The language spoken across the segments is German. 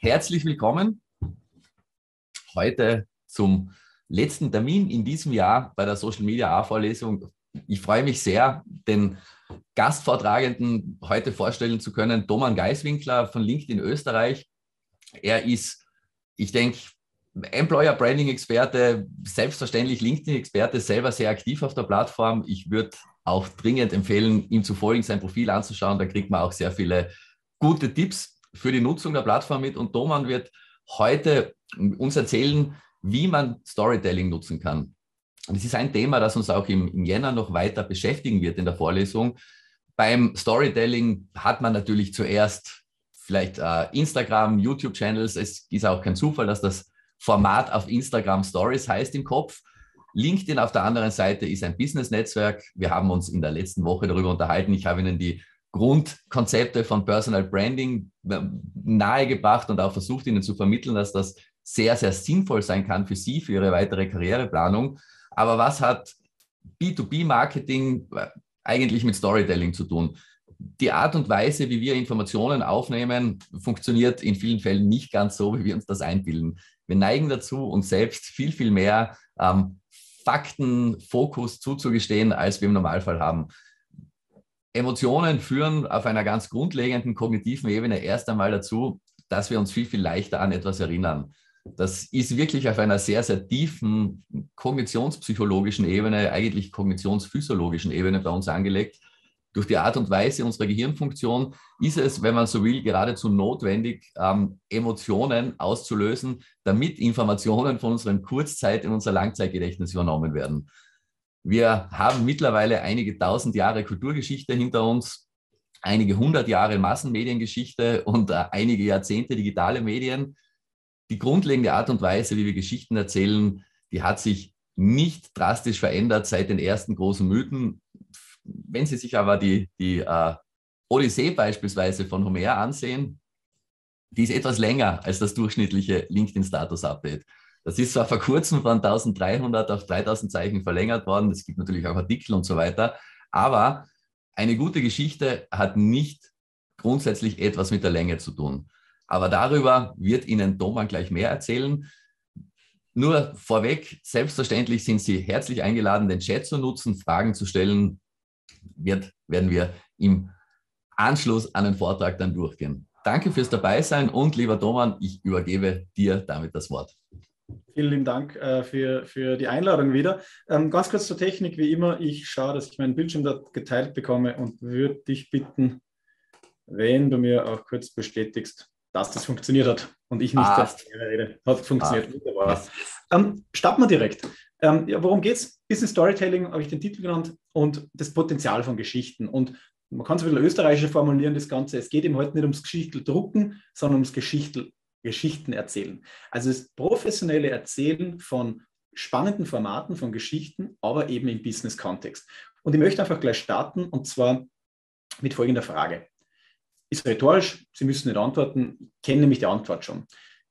Herzlich willkommen heute zum letzten Termin in diesem Jahr bei der Social Media A-Vorlesung. Ich freue mich sehr, den Gastvortragenden heute vorstellen zu können, Doman Geiswinkler von LinkedIn Österreich. Er ist, ich denke, Employer Branding Experte, selbstverständlich LinkedIn Experte, selber sehr aktiv auf der Plattform. Ich würde auch dringend empfehlen, ihm zu folgen, sein Profil anzuschauen. Da kriegt man auch sehr viele gute Tipps für die Nutzung der Plattform mit. Und Doman wird heute uns erzählen, wie man Storytelling nutzen kann. Und das ist ein Thema, das uns auch im Jänner noch weiter beschäftigen wird in der Vorlesung. Beim Storytelling hat man natürlich zuerst vielleicht Instagram, YouTube-Channels. Es ist auch kein Zufall, dass das Format auf Instagram Stories heißt im Kopf. LinkedIn auf der anderen Seite ist ein Business-Netzwerk. Wir haben uns in der letzten Woche darüber unterhalten. Ich habe Ihnen die Grundkonzepte von Personal Branding nahegebracht und auch versucht, Ihnen zu vermitteln, dass das sehr, sehr sinnvoll sein kann für Sie, für Ihre weitere Karriereplanung. Aber was hat B2B-Marketing eigentlich mit Storytelling zu tun? Die Art und Weise, wie wir Informationen aufnehmen, funktioniert in vielen Fällen nicht ganz so, wie wir uns das einbilden. Wir neigen dazu, uns selbst viel, viel mehr Faktenfokus zuzugestehen, als wir im Normalfall haben. Emotionen führen auf einer ganz grundlegenden kognitiven Ebene erst einmal dazu, dass wir uns viel, viel leichter an etwas erinnern. Das ist wirklich auf einer sehr, sehr tiefen kognitionspsychologischen Ebene, eigentlich kognitionsphysiologischen Ebene bei uns angelegt. Durch die Art und Weise unserer Gehirnfunktion ist es, wenn man so will, geradezu notwendig, Emotionen auszulösen, damit Informationen von unserem Kurzzeit- in unser Langzeitgedächtnis übernommen werden. Wir haben mittlerweile einige tausend Jahre Kulturgeschichte hinter uns, einige hundert Jahre Massenmediengeschichte und einige Jahrzehnte digitale Medien. Die grundlegende Art und Weise, wie wir Geschichten erzählen, die hat sich nicht drastisch verändert seit den ersten großen Mythen. Wenn Sie sich aber die Odyssee beispielsweise von Homer ansehen, die ist etwas länger als das durchschnittliche LinkedIn-Status-Update. Das ist zwar vor kurzem von 1300 auf 3000 Zeichen verlängert worden. Es gibt natürlich auch Artikel und so weiter. Aber eine gute Geschichte hat nicht grundsätzlich etwas mit der Länge zu tun. Aber darüber wird Ihnen Doman gleich mehr erzählen. Nur vorweg, selbstverständlich sind Sie herzlich eingeladen, den Chat zu nutzen, Fragen zu stellen. Werden wir im Anschluss an den Vortrag dann durchgehen. Danke fürs Dabeisein und lieber Doman, ich übergebe dir damit das Wort. Vielen lieben Dank für die Einladung wieder. Ganz kurz zur Technik, wie immer, ich schaue, dass ich meinen Bildschirm dort geteilt bekomme und würde dich bitten, wenn du mir auch kurz bestätigst, dass das funktioniert hat und ich nicht rede. Hat funktioniert, wunderbar. Starten wir direkt. Worum geht es? Business Storytelling habe ich den Titel genannt und das Potenzial von Geschichten. Und man kann es ein bisschen österreichisch formulieren, das Ganze. Es geht eben heute nicht ums Geschichtel-Drucken, sondern ums Geschichten erzählen. Also das professionelle Erzählen von spannenden Formaten, von Geschichten, aber eben im Business-Kontext. Und ich möchte einfach gleich starten und zwar mit folgender Frage. Ist rhetorisch, Sie müssen nicht antworten, ich kenne nämlich die Antwort schon.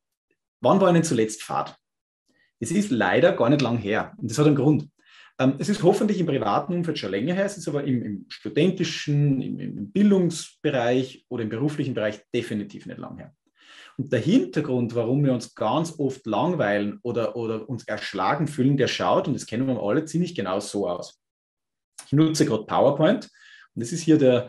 Wann war Ihnen zuletzt Fahrt? Es ist leider gar nicht lang her und das hat einen Grund. Es ist hoffentlich im privaten Umfeld schon länger her, es ist aber im studentischen, im Bildungsbereich oder im beruflichen Bereich definitiv nicht lang her. Und der Hintergrund, warum wir uns ganz oft langweilen oder uns erschlagen fühlen, der schaut, und das kennen wir alle, ziemlich genau so aus. Ich nutze gerade PowerPoint und das ist hier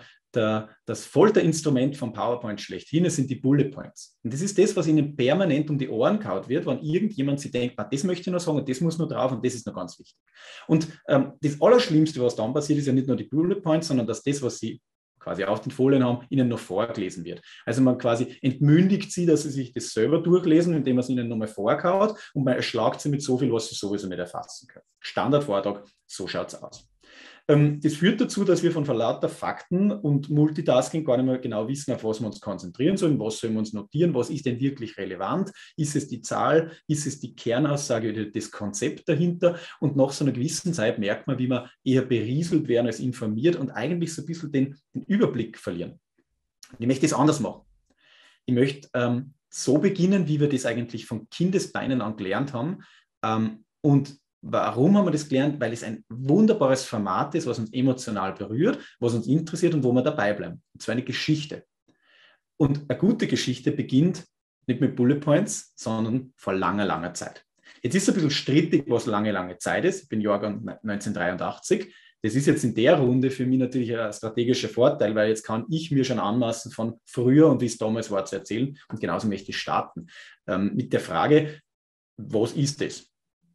das Folterinstrument von PowerPoint schlechthin, es sind die Bullet Points. Und das ist das, was Ihnen permanent um die Ohren kaut wird, wenn irgendjemand sich denkt, das möchte ich noch sagen und das muss noch drauf und das ist noch ganz wichtig. Und das Allerschlimmste, was dann passiert, ist ja nicht nur die Bullet Points, sondern dass das, was Sie quasi auf den Folien haben, Ihnen noch vorgelesen wird. Also man quasi entmündigt Sie, dass Sie sich das selber durchlesen, indem man es Ihnen nochmal vorkaut und man erschlagt Sie mit so viel, was Sie sowieso nicht erfassen können. Standardvortrag, so schaut es aus. Das führt dazu, dass wir von lauter Fakten und Multitasking gar nicht mehr genau wissen, auf was wir uns konzentrieren sollen, was sollen wir uns notieren, was ist denn wirklich relevant, ist es die Zahl, ist es die Kernaussage oder das Konzept dahinter und nach so einer gewissen Zeit merkt man, wie man eher berieselt werden als informiert und eigentlich so ein bisschen den Überblick verlieren. Ich möchte es anders machen. Ich möchte so beginnen, wie wir das eigentlich von Kindesbeinen an gelernt haben und warum haben wir das gelernt? Weil es ein wunderbares Format ist, was uns emotional berührt, was uns interessiert und wo wir dabei bleiben. Und zwar eine Geschichte. Und eine gute Geschichte beginnt Nicht mit Bullet Points, sondern vor langer, langer Zeit. Jetzt ist es ein bisschen strittig, was lange, lange Zeit ist. Ich bin Jahrgang 1983. Das ist jetzt in der Runde für mich natürlich ein strategischer Vorteil, weil jetzt kann ich mir schon anmaßen, von früher und wie es damals war zu erzählen. Und genauso möchte ich starten mit der Frage, was ist das?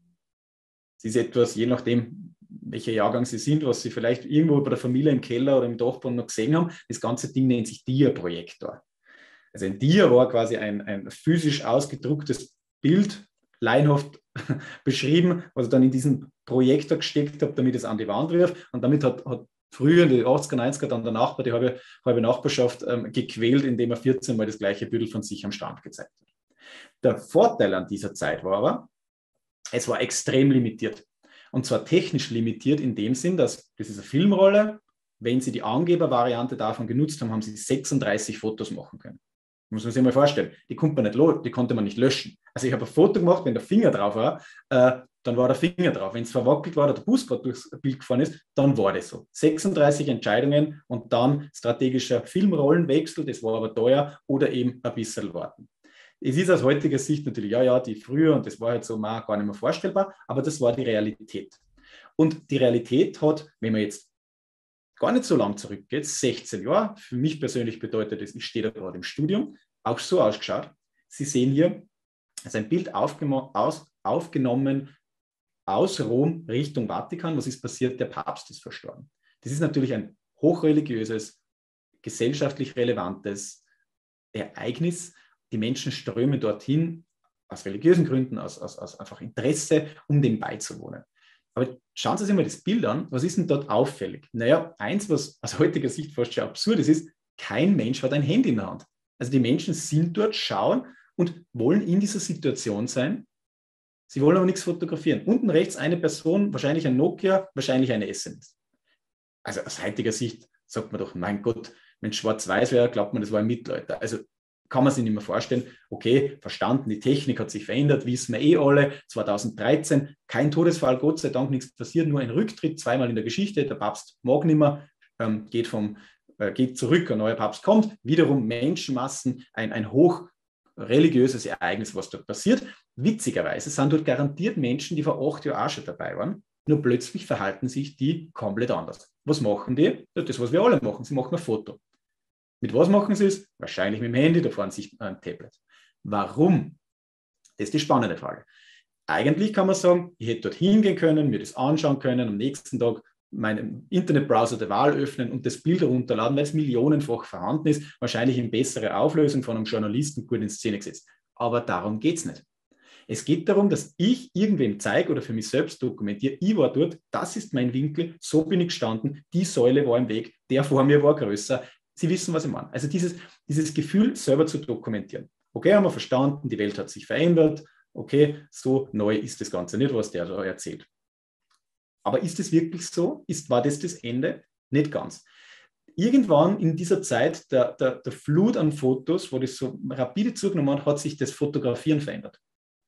Es ist etwas, je nachdem, welcher Jahrgang Sie sind, was Sie vielleicht irgendwo bei der Familie im Keller oder im Dachboden noch gesehen haben. Das ganze Ding nennt sich Dia-Projektor. Also ein Dia war quasi ein physisch ausgedrucktes Bild, laienhaft beschrieben, was ich dann in diesen Projektor gesteckt habe, damit es an die Wand wirft. Und damit hat früher in den 80er, 90er dann der Nachbar, die halbe Nachbarschaft gequält, indem er 14 Mal das gleiche Bild von sich am Strand gezeigt hat. Der Vorteil an dieser Zeit war aber, es war extrem limitiert. Und zwar technisch limitiert in dem Sinn, dass das ist eine Filmrolle. Wenn Sie die Angebervariante davon genutzt haben, haben Sie 36 Fotos machen können. Muss man sich mal vorstellen. Die konnte man nicht löschen. Also ich habe ein Foto gemacht, wenn der Finger drauf war, dann war der Finger drauf. Wenn es verwackelt war oder der Bus gerade durchs Bild gefahren ist, dann war das so. 36 Entscheidungen und dann strategischer Filmrollenwechsel, das war aber teuer, oder eben ein bisschen warten. Es ist aus heutiger Sicht natürlich, ja, die früher, und das war halt so gar nicht mehr vorstellbar, aber das war die Realität. Und die Realität hat, wenn man jetzt gar nicht so lang zurückgeht, 16 Jahre, für mich persönlich bedeutet das, ich stehe da gerade im Studium, auch so ausgeschaut. Sie sehen hier, es ist ein Bild aufgenommen aus Rom Richtung Vatikan. Was ist passiert? Der Papst ist verstorben. Das ist natürlich ein hochreligiöses, gesellschaftlich relevantes Ereignis. Die Menschen strömen dorthin aus religiösen Gründen, aus einfach Interesse, um dem beizuwohnen. Aber schauen Sie sich mal das Bild an. Was ist denn dort auffällig? Naja, eins, was aus heutiger Sicht fast schon absurd ist, kein Mensch hat ein Handy in der Hand. Also die Menschen sind dort, schauen und wollen in dieser Situation sein. Sie wollen aber nichts fotografieren. Unten rechts eine Person, wahrscheinlich ein Nokia, wahrscheinlich eine SMS. Also aus heutiger Sicht sagt man doch, mein Gott, wenn es schwarz-weiß wäre, glaubt man, das war ein Mittelalter. Also kann man sich nicht mehr vorstellen, okay, verstanden, die Technik hat sich verändert, wissen wir eh alle, 2013, kein Todesfall, Gott sei Dank nichts passiert, nur ein Rücktritt, zweimal in der Geschichte, der Papst mag nicht mehr, geht zurück, ein neuer Papst kommt, wiederum Menschenmassen, ein hochreligiöses Ereignis, was dort passiert. Witzigerweise sind dort garantiert Menschen, die vor 8 Jahren auch schon dabei waren, nur plötzlich verhalten sich die komplett anders. Was machen die? Das, was wir alle machen, sie machen ein Foto. Mit was machen sie es? Wahrscheinlich mit dem Handy, da fahren sie ein Tablet. Warum? Das ist die spannende Frage. Eigentlich kann man sagen, ich hätte dort hingehen können, mir das anschauen können, am nächsten Tag meinen Internetbrowser der Wahl öffnen und das Bild herunterladen, weil es millionenfach vorhanden ist, wahrscheinlich in bessere Auflösung von einem Journalisten gut in Szene gesetzt. Aber darum geht es nicht. Es geht darum, dass ich irgendwem zeige oder für mich selbst dokumentiere, ich war dort, das ist mein Winkel, so bin ich gestanden, die Säule war im Weg, der vor mir war größer. Sie wissen, was ich meine. Also dieses Gefühl selber zu dokumentieren. Okay, haben wir verstanden, die Welt hat sich verändert. Okay, so neu ist das Ganze nicht, was der da erzählt. Aber ist es wirklich so? War das das Ende? Nicht ganz. Irgendwann in dieser Zeit der Flut an Fotos, wo das so rapide zugenommen hat sich das Fotografieren verändert.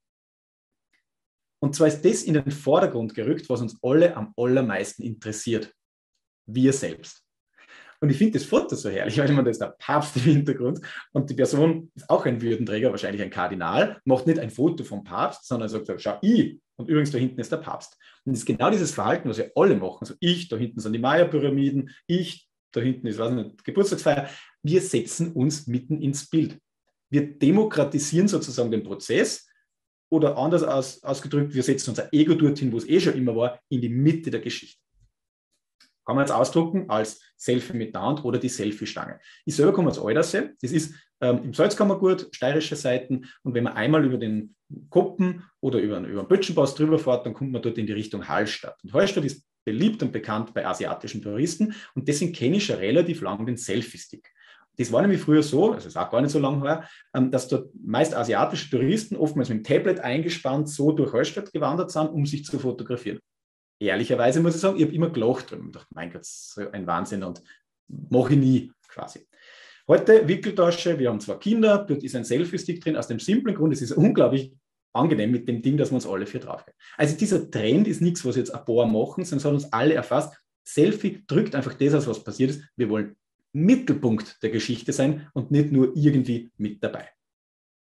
Und zwar ist das in den Vordergrund gerückt, was uns alle am allermeisten interessiert. Wir selbst. Und ich finde das Foto so herrlich, weil man da ist der Papst im Hintergrund und die Person ist auch ein Würdenträger, wahrscheinlich ein Kardinal, macht nicht ein Foto vom Papst, sondern sagt, schau, ich. Und übrigens, da hinten ist der Papst. Und das ist genau dieses Verhalten, was wir alle machen. Also ich, da hinten sind die Maya-Pyramiden, ich, da hinten ist, weiß nicht, Geburtstagsfeier. Wir setzen uns mitten ins Bild. Wir demokratisieren sozusagen den Prozess oder anders ausgedrückt, wir setzen unser Ego dorthin, wo es eh schon immer war, in die Mitte der Geschichte. Kann man jetzt ausdrucken als Selfie mit der Hand oder die Selfie-Stange. Ich selber komme aus Aldersee. Das ist im Salzkammergut, steirische Seiten. Und wenn man einmal über den Koppen oder über den Böttchenpass drüber fährt, dann kommt man dort in die Richtung Hallstatt. Und Hallstatt ist beliebt und bekannt bei asiatischen Touristen. Und deswegen kenne ich schon relativ lange den Selfie-Stick. Das war nämlich früher so, also es ist auch gar nicht so lange her, dass dort meist asiatische Touristen oftmals mit dem Tablet eingespannt so durch Hallstatt gewandert sind, um sich zu fotografieren. Ehrlicherweise muss ich sagen, ich habe immer gelacht und dachte, mein Gott, so ein Wahnsinn und mache ich nie quasi. Heute Wickeltasche, wir haben 2 Kinder, dort ist ein Selfie-Stick drin, aus dem simplen Grund, es ist unglaublich angenehm mit dem Ding, dass wir uns alle 4 draufgehen. Also dieser Trend ist nichts, was jetzt ein paar machen, sondern es hat uns alle erfasst. Selfie drückt einfach das aus, was passiert ist. Wir wollen Mittelpunkt der Geschichte sein und nicht nur irgendwie mit dabei.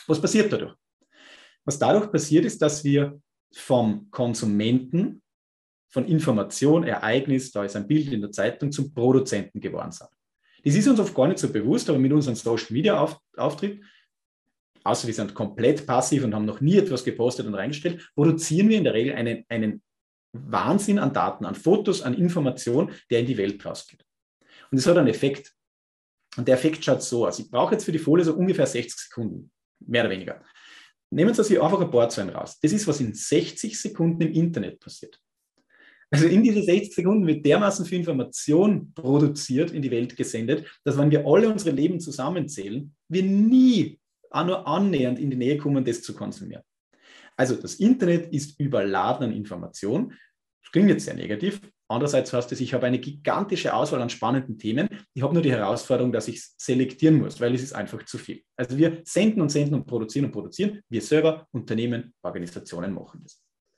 Was passiert dadurch? Was dadurch passiert, ist, dass wir vom Konsumenten von Information, Ereignis, da ist ein Bild in der Zeitung, zum Produzenten geworden sind. Das ist uns oft gar nicht so bewusst, aber mit unserem Social-Media-Auftritt, außer wir sind komplett passiv und haben noch nie etwas gepostet und reingestellt, produzieren wir in der Regel einen Wahnsinn an Daten, an Fotos, an Informationen, der in die Welt rausgeht. Und das hat einen Effekt. Und der Effekt schaut so aus. Ich brauche jetzt für die Folie so ungefähr 60 Sekunden, mehr oder weniger. Nehmen Sie sich einfach ein paar Zahlen raus. Das ist, was in 60 Sekunden im Internet passiert. Also in diese 60 Sekunden wird dermaßen viel Information produziert, in die Welt gesendet, dass wenn wir alle unsere Leben zusammenzählen, wir nie auch nur annähernd in die Nähe kommen, das zu konsumieren. Also das Internet ist überladen an Information. Das klingt jetzt sehr negativ. Andererseits heißt es, ich habe eine gigantische Auswahl an spannenden Themen. Ich habe nur die Herausforderung, dass ich es selektieren muss, weil es ist einfach zu viel. Also wir senden und senden und produzieren und produzieren. Wir selber, Unternehmen, Organisationen machen das.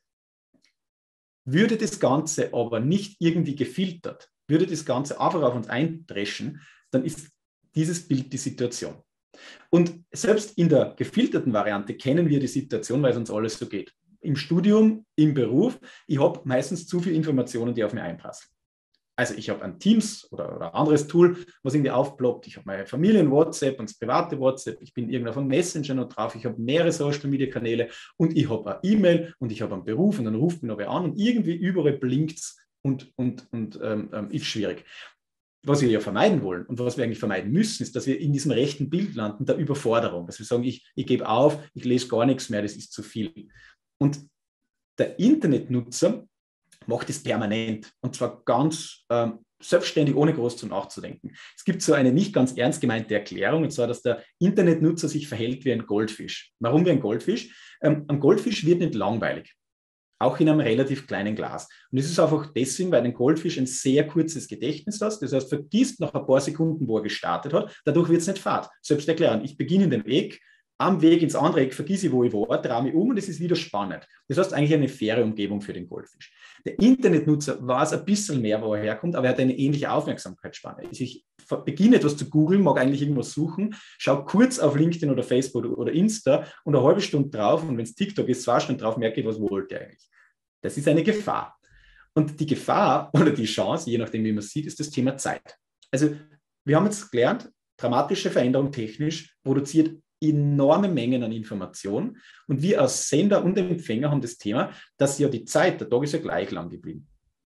Würde das Ganze aber nicht irgendwie gefiltert, würde das Ganze einfach auf uns eindreschen, dann ist dieses Bild die Situation. Und selbst in der gefilterten Variante kennen wir die Situation, weil es uns alles so geht. Im Studium, im Beruf, ich habe meistens zu viele Informationen, die auf mich einprasseln. Also ich habe ein Teams oder ein anderes Tool, was irgendwie aufploppt. Ich habe meine Familien-WhatsApp und das private WhatsApp. Ich bin irgendwo von Messenger noch drauf. Ich habe mehrere Social-Media-Kanäle und ich habe eine E-Mail und ich habe einen Beruf und dann ruft mich noch wer an und irgendwie überall blinkt es und ist schwierig. Was wir ja vermeiden wollen und was wir eigentlich vermeiden müssen, ist, dass wir in diesem rechten Bild landen, der Überforderung. Dass wir sagen, ich gebe auf, ich lese gar nichts mehr, das ist zu viel. Und der Internetnutzer macht es permanent und zwar ganz selbstständig, ohne groß zu nachzudenken. Es gibt so eine nicht ganz ernst gemeinte Erklärung, und zwar, dass der Internetnutzer sich verhält wie ein Goldfisch. Warum wie ein Goldfisch? Ein Goldfisch wird nicht langweilig, auch in einem relativ kleinen Glas. Und es ist einfach deswegen, weil ein Goldfisch ein sehr kurzes Gedächtnis hat. Das heißt, vergisst nach ein paar Sekunden, wo er gestartet hat. Dadurch wird es nicht fad. Selbst erklären, ich beginne in dem Eck, am Weg ins andere Eck vergesse ich, wo ich war, drehe mich um und es ist wieder spannend. Das heißt eigentlich eine faire Umgebung für den Goldfisch. Der Internetnutzer weiß ein bisschen mehr, wo er herkommt, aber er hat eine ähnliche Aufmerksamkeitsspanne. Also ich beginne etwas zu googeln, mag eigentlich irgendwas suchen, schaue kurz auf LinkedIn oder Facebook oder Insta und eine halbe Stunde drauf und wenn es TikTok ist, 2 Stunden drauf, merke ich, was wollte er eigentlich. Das ist eine Gefahr. Und die Gefahr oder die Chance, je nachdem, wie man es sieht, ist das Thema Zeit. Also wir haben jetzt gelernt, dramatische Veränderung technisch produziert enorme Mengen an Informationen und wir als Sender und Empfänger haben das Thema, dass ja die Zeit, der Tag ist ja gleich lang geblieben.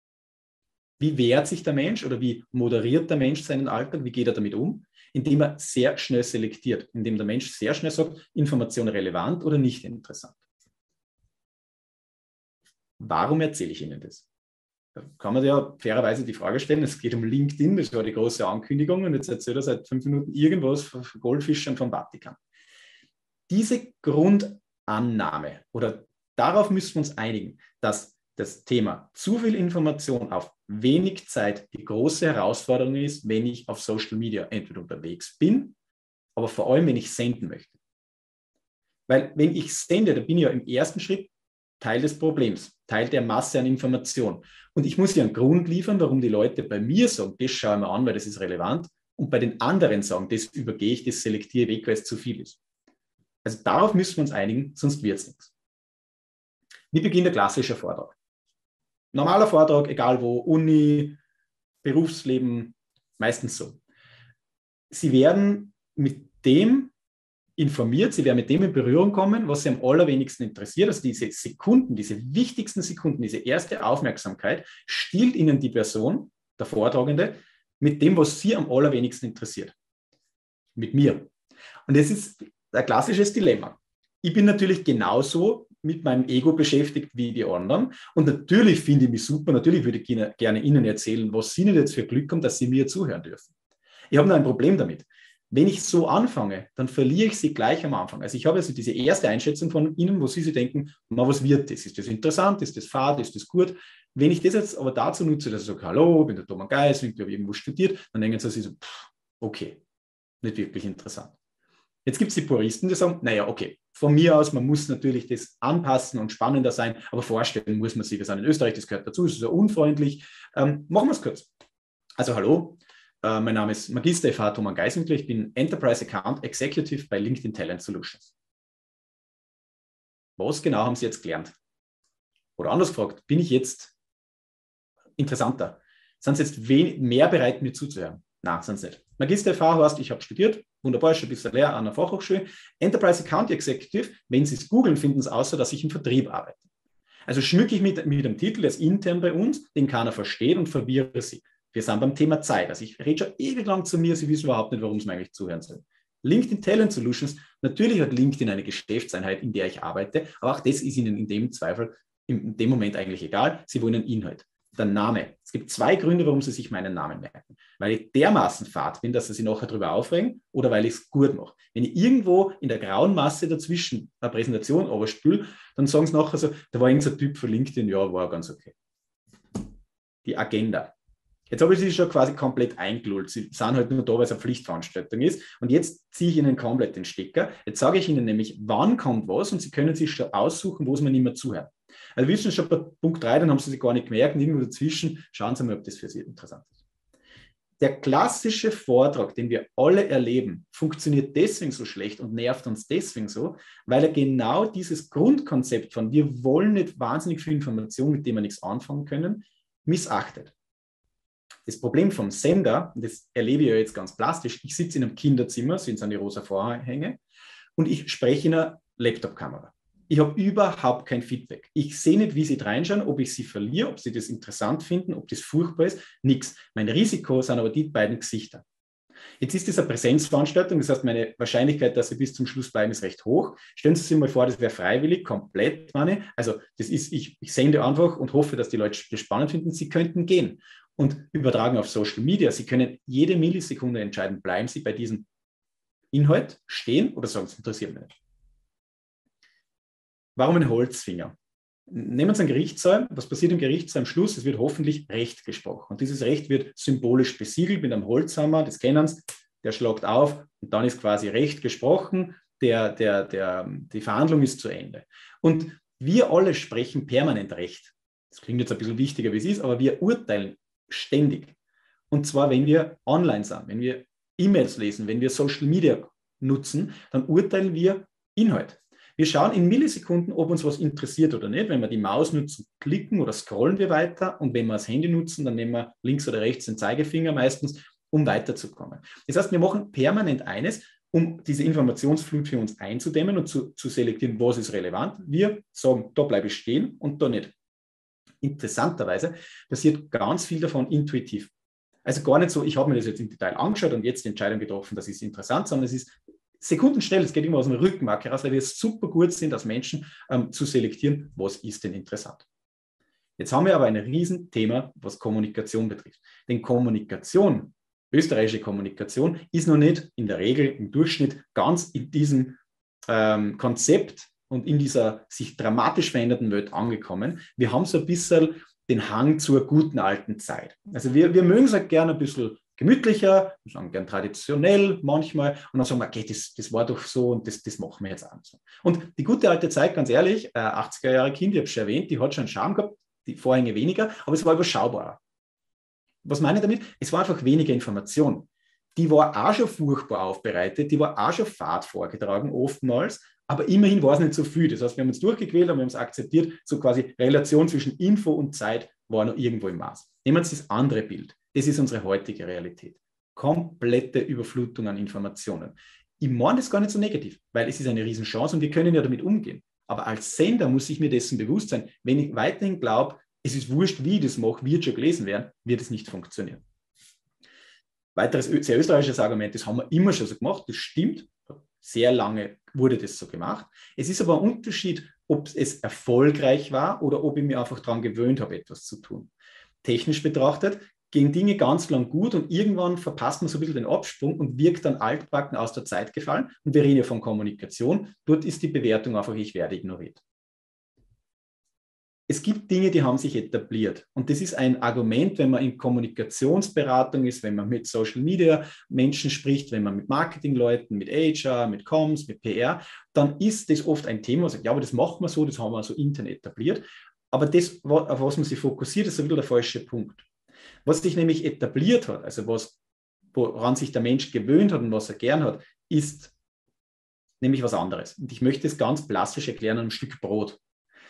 Wie wehrt sich der Mensch oder wie moderiert der Mensch seinen Alltag, wie geht er damit um? Indem er sehr schnell selektiert, indem der Mensch sehr schnell sagt, Information relevant oder nicht interessant. Warum erzähle ich Ihnen das? Da kann man ja fairerweise die Frage stellen, es geht um LinkedIn, das war die große Ankündigung und jetzt erzählt er seit 5 Minuten irgendwas von Goldfischen vom Vatikan. Diese Grundannahme oder darauf müssen wir uns einigen, dass das Thema zu viel Information auf wenig Zeit die große Herausforderung ist, wenn ich auf Social Media entweder unterwegs bin, aber vor allem, wenn ich senden möchte. Weil wenn ich sende, dann bin ich ja im ersten Schritt Teil des Problems, Teil der Masse an Information. Und ich muss ja einen Grund liefern, warum die Leute bei mir sagen, das schaue ich mir an, weil das ist relevant, und bei den anderen sagen, das übergehe ich, das selektiere weg, weil es zu viel ist. Also darauf müssen wir uns einigen, sonst wird es nichts. Wie beginnt der klassische Vortrag? Normaler Vortrag, egal wo, Uni, Berufsleben, meistens so. Sie werden mit dem informiert, Sie werden mit dem in Berührung kommen, was Sie am allerwenigsten interessiert. Also diese Sekunden, diese wichtigsten Sekunden, diese erste Aufmerksamkeit stiehlt Ihnen die Person, der Vortragende, mit dem, was Sie am allerwenigsten interessiert. Mit mir. Und das ist ein klassisches Dilemma. Ich bin natürlich genauso mit meinem Ego beschäftigt wie die anderen. Und natürlich finde ich mich super, natürlich würde ich gerne Ihnen erzählen, was Sie nicht jetzt für Glück haben, dass Sie mir zuhören dürfen. Ich habe nur ein Problem damit. Wenn ich so anfange, dann verliere ich Sie gleich am Anfang. Also ich habe also diese erste Einschätzung von Ihnen, wo Sie sich denken, was wird das? Ist das interessant? Ist das fad? Ist das gut? Wenn ich das jetzt aber dazu nutze, dass ich sage, hallo, ich bin der Thomas Geisling, ich habe irgendwo studiert, dann denken Sie sich so, okay, nicht wirklich interessant. Jetzt gibt es die Puristen, die sagen, naja, okay, von mir aus, man muss natürlich das anpassen und spannender sein, aber vorstellen muss man sich, wir sind in Österreich, das gehört dazu, es ist so unfreundlich. Machen wir es kurz. Also hallo, mein Name ist Magister FH Thomas Geisling, ich bin Enterprise Account Executive bei LinkedIn Talent Solutions. Was genau haben Sie jetzt gelernt? Oder anders gefragt, bin ich jetzt interessanter? Sind Sie jetzt mehr bereit, mir zuzuhören? Nein, sind Sie nicht. Magister-Erfahrung heißt, ich habe studiert, wunderbar, schon ein bisschen Lehrer an der Fachhochschule. Enterprise Account Executive, wenn Sie es googeln, finden Sie außer, dass ich im Vertrieb arbeite. Also schmücke ich mit dem Titel, der ist intern bei uns, den keiner versteht und verwirre Sie. Wir sind beim Thema Zeit. Also ich rede schon ewig lang zu mir, Sie wissen überhaupt nicht, warum Sie mir eigentlich zuhören sollen. LinkedIn Talent Solutions, natürlich hat LinkedIn eine Geschäftseinheit, in der ich arbeite, aber auch das ist Ihnen in dem Zweifel, in dem Moment eigentlich egal. Sie wollen einen Inhalt. Der Name. Es gibt 2 Gründe, warum Sie sich meinen Namen merken. Weil ich dermaßen fad bin, dass Sie sich nachher darüber aufregen oder weil ich es gut mache. Wenn ich irgendwo in der grauen Masse dazwischen eine Präsentation überspüle, dann sagen Sie nachher so, da war irgendein Typ für LinkedIn, ja, war ganz okay. Die Agenda. Jetzt habe ich Sie schon quasi komplett eingelullt. Sie sind halt nur da, weil es eine Pflichtveranstaltung ist. Und jetzt ziehe ich Ihnen komplett den Stecker. Jetzt sage ich Ihnen nämlich, wann kommt was und Sie können sich schon aussuchen, wo es mir nicht mehr zuhört. Also wir wissen schon bei Punkt 3, dann haben Sie sich gar nicht gemerkt, irgendwo dazwischen. Schauen Sie mal, ob das für Sie interessant ist. Der klassische Vortrag, den wir alle erleben, funktioniert deswegen so schlecht und nervt uns deswegen so, weil er genau dieses Grundkonzept von wir wollen nicht wahnsinnig viel Information, mit dem wir nichts anfangen können, missachtet. Das Problem vom Sender, und das erlebe ich ja jetzt ganz plastisch, ich sitze in einem Kinderzimmer, sind an die rosa Vorhänge, und ich spreche in einer Laptop-Kamera. Ich habe überhaupt kein Feedback. Ich sehe nicht, wie Sie reinschauen, ob ich Sie verliere, ob Sie das interessant finden, ob das furchtbar ist, nichts. Mein Risiko sind aber die beiden Gesichter. Jetzt ist das eine Präsenzveranstaltung, das heißt, meine Wahrscheinlichkeit, dass Sie bis zum Schluss bleiben, ist recht hoch. Stellen Sie sich mal vor, das wäre freiwillig, komplett, meine. Also das ist, ich sende einfach und hoffe, dass die Leute das spannend finden. Sie könnten gehen und übertragen auf Social Media. Sie können jede Millisekunde entscheiden, bleiben Sie bei diesem Inhalt stehen oder sagen, es interessiert mich nicht. Warum ein Holzfinger? Nehmen Sie einen Gerichtssaal. Was passiert im Gerichtssaal am Schluss? Es wird hoffentlich Recht gesprochen. Und dieses Recht wird symbolisch besiegelt mit einem Holzhammer, das kennen Sie, der schlagt auf und dann ist quasi Recht gesprochen, die Verhandlung ist zu Ende. Und wir alle sprechen permanent Recht. Das klingt jetzt ein bisschen wichtiger, wie es ist, aber wir urteilen ständig. Und zwar, wenn wir online sind, wenn wir E-Mails lesen, wenn wir Social Media nutzen, dann urteilen wir Inhalt. Wir schauen in Millisekunden, ob uns was interessiert oder nicht. Wenn wir die Maus nutzen, klicken oder scrollen wir weiter. Und wenn wir das Handy nutzen, dann nehmen wir links oder rechts den Zeigefinger meistens, um weiterzukommen. Das heißt, wir machen permanent eines, um diese Informationsflut für uns einzudämmen und zu selektieren, was ist relevant. Wir sagen, da bleibe ich stehen und da nicht. Interessanterweise passiert ganz viel davon intuitiv. Also gar nicht so, ich habe mir das jetzt im Detail angeschaut und jetzt die Entscheidung getroffen, das ist interessant, sondern es ist sekundenschnell, es geht immer aus dem Rückenmark heraus, weil wir super gut sind, als Menschen zu selektieren, was ist denn interessant. Jetzt haben wir aber ein Riesenthema, was Kommunikation betrifft. Denn Kommunikation, österreichische Kommunikation, ist noch nicht in der Regel im Durchschnitt ganz in diesem Konzept und in dieser sich dramatisch veränderten Welt angekommen. Wir haben so ein bisschen den Hang zur guten alten Zeit. Also wir mögen es halt gerne ein bisschen gemütlicher, wir sagen gern traditionell manchmal und dann sagen wir, okay, das war doch so und das machen wir jetzt an. Und die gute alte Zeit, ganz ehrlich, 80er Jahre Kind, ich habe es schon erwähnt, die hat schon einen Charme gehabt, die Vorhänge weniger, aber es war überschaubarer. Was meine ich damit? Es war einfach weniger Information. Die war auch schon furchtbar aufbereitet, die war auch schon fad vorgetragen, oftmals, aber immerhin war es nicht so viel. Das heißt, wir haben uns durchgequält und wir haben es akzeptiert, so quasi Relation zwischen Info und Zeit war noch irgendwo im Maß. Nehmen Sie das andere Bild. Das ist unsere heutige Realität. Komplette Überflutung an Informationen. Ich meine das gar nicht so negativ, weil es ist eine Riesenchance und wir können ja damit umgehen. Aber als Sender muss ich mir dessen bewusst sein, wenn ich weiterhin glaube, es ist wurscht, wie ich das mache, wird schon gelesen werden, wird es nicht funktionieren. Weiteres sehr österreichisches Argument, das haben wir immer schon so gemacht, das stimmt. Sehr lange wurde das so gemacht. Es ist aber ein Unterschied, ob es erfolgreich war oder ob ich mich einfach daran gewöhnt habe, etwas zu tun. Technisch betrachtet gehen Dinge ganz lang gut und irgendwann verpasst man so ein bisschen den Absprung und wirkt dann altbacken aus der Zeit gefallen. Und wir reden ja von Kommunikation. Dort ist die Bewertung einfach, ich werde ignoriert. Es gibt Dinge, die haben sich etabliert. Und das ist ein Argument, wenn man in Kommunikationsberatung ist, wenn man mit Social Media Menschen spricht, wenn man mit Marketingleuten, mit HR, mit Comms, mit PR, dann ist das oft ein Thema, man sagt, ja, aber das machen wir so, das haben wir so intern etabliert. Aber das, auf was man sich fokussiert, ist ein bisschen der falsche Punkt. Was sich nämlich etabliert hat, also woran sich der Mensch gewöhnt hat und was er gern hat, ist nämlich was anderes. Und ich möchte es ganz plastisch erklären an einem Stück Brot.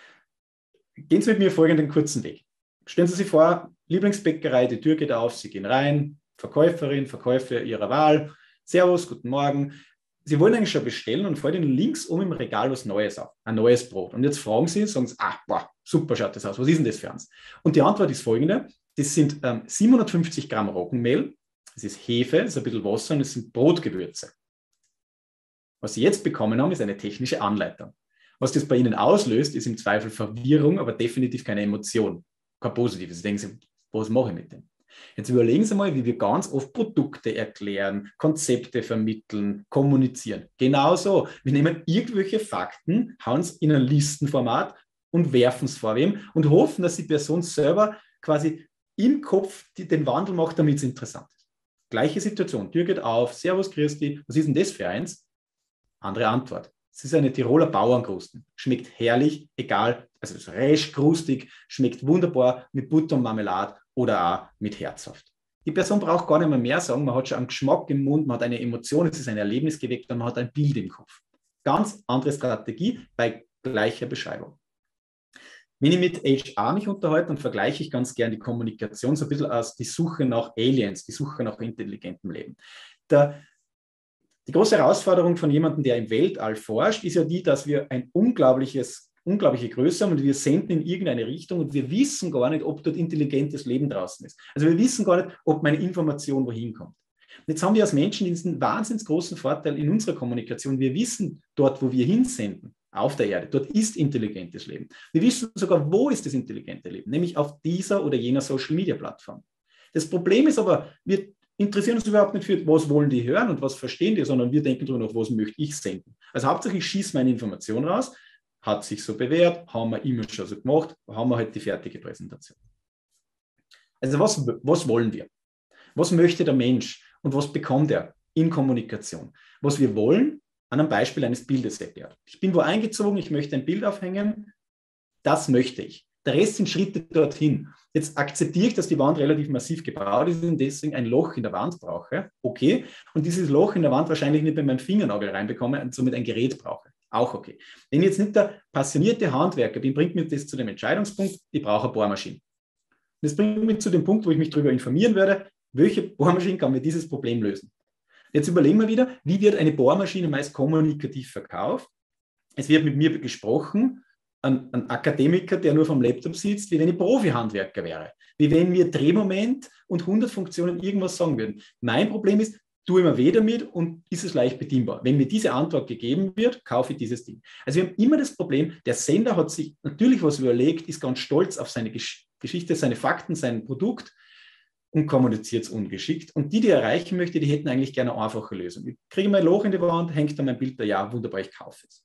Gehen Sie mit mir folgenden kurzen Weg. Stellen Sie sich vor, Lieblingsbäckerei, die Tür geht auf, Sie gehen rein, Verkäuferin, Verkäufer Ihrer Wahl, Servus, guten Morgen. Sie wollen eigentlich schon bestellen und fällt Ihnen links im Regal was Neues auf, ein neues Brot. Und jetzt fragen Sie, sagen Sie, boah, super schaut das aus, was ist denn das für eins? Und die Antwort ist folgende, das sind 750 Gramm Roggenmehl, das ist Hefe, das ist ein bisschen Wasser und das sind Brotgewürze. Was Sie jetzt bekommen haben, ist eine technische Anleitung. Was das bei Ihnen auslöst, ist im Zweifel Verwirrung, aber definitiv keine Emotion, kein Positives. Sie denken sich, was mache ich mit dem? Jetzt überlegen Sie mal, wie wir ganz oft Produkte erklären, Konzepte vermitteln, kommunizieren. Genauso, wir nehmen irgendwelche Fakten, hauen es in ein Listenformat und werfen es vor wem und hoffen, dass die Person selber quasi im Kopf den Wandel macht, damit es interessant ist. Gleiche Situation, Tür geht auf, Servus Christi, was ist denn das für eins? Andere Antwort. Es ist eine Tiroler Bauernkrusten. Schmeckt herrlich, egal, also es ist recht krustig, schmeckt wunderbar mit Butter und Marmelade oder auch mit Herzhaft. Die Person braucht gar nicht mehr sagen, man hat schon einen Geschmack im Mund, man hat eine Emotion, es ist ein Erlebnis geweckt und man hat ein Bild im Kopf. Ganz andere Strategie bei gleicher Beschreibung. Wenn ich mit HR mich unterhalte, dann vergleiche ich ganz gern die Kommunikation so ein bisschen als die Suche nach Aliens, die Suche nach intelligentem Leben. Die große Herausforderung von jemandem, der im Weltall forscht, ist ja die, dass wir ein unglaubliche Größe haben und wir senden in irgendeine Richtung und wir wissen gar nicht, ob dort intelligentes Leben draußen ist. Also wir wissen gar nicht, ob meine Information wohin kommt. Und jetzt haben wir als Menschen diesen wahnsinnig großen Vorteil in unserer Kommunikation. Wir wissen dort, wo wir hinsenden, auf der Erde, dort ist intelligentes Leben. Wir wissen sogar, wo ist das intelligente Leben, nämlich auf dieser oder jener Social-Media-Plattform. Das Problem ist aber, wir interessieren uns überhaupt nicht für, was wollen die hören und was verstehen die, sondern wir denken darüber nach, was möchte ich senden. Also hauptsächlich schieße meine Information raus, hat sich so bewährt, haben wir immer schon so gemacht, haben wir halt die fertige Präsentation. Also was wollen wir? Was möchte der Mensch und was bekommt er in Kommunikation? Was wir wollen, an einem Beispiel eines Bildes erklärt. Ich bin wo eingezogen, ich möchte ein Bild aufhängen, das möchte ich. Der Rest sind Schritte dorthin. Jetzt akzeptiere ich, dass die Wand relativ massiv gebaut ist und deswegen ein Loch in der Wand brauche. Okay. Und dieses Loch in der Wand wahrscheinlich nicht mit meinem Fingernagel reinbekomme und somit ein Gerät brauche. Auch okay. Wenn ich jetzt nicht der passionierte Handwerker bin, bringt mir das zu dem Entscheidungspunkt, ich brauche eine Bohrmaschine. Und das bringt mich zu dem Punkt, wo ich mich darüber informieren werde, welche Bohrmaschine kann mir dieses Problem lösen. Jetzt überlegen wir wieder, wie wird eine Bohrmaschine meist kommunikativ verkauft? Es wird mit mir gesprochen, ein Akademiker, der nur vom Laptop sitzt, wie wenn ich Profi-Handwerker wäre. Wie wenn mir Drehmoment und 100 Funktionen irgendwas sagen würden. Mein Problem ist, tue ich mir weh damit und ist es leicht bedienbar. Wenn mir diese Antwort gegeben wird, kaufe ich dieses Ding. Also wir haben immer das Problem, der Sender hat sich natürlich was überlegt, ist ganz stolz auf seine Geschichte, seine Fakten, sein Produkt und kommuniziert es ungeschickt. Und die erreichen möchte, die hätten eigentlich gerne eine einfache Lösung. Ich kriege mein Loch in die Wand, hängt dann mein Bild da, ja, wunderbar, ich kaufe es.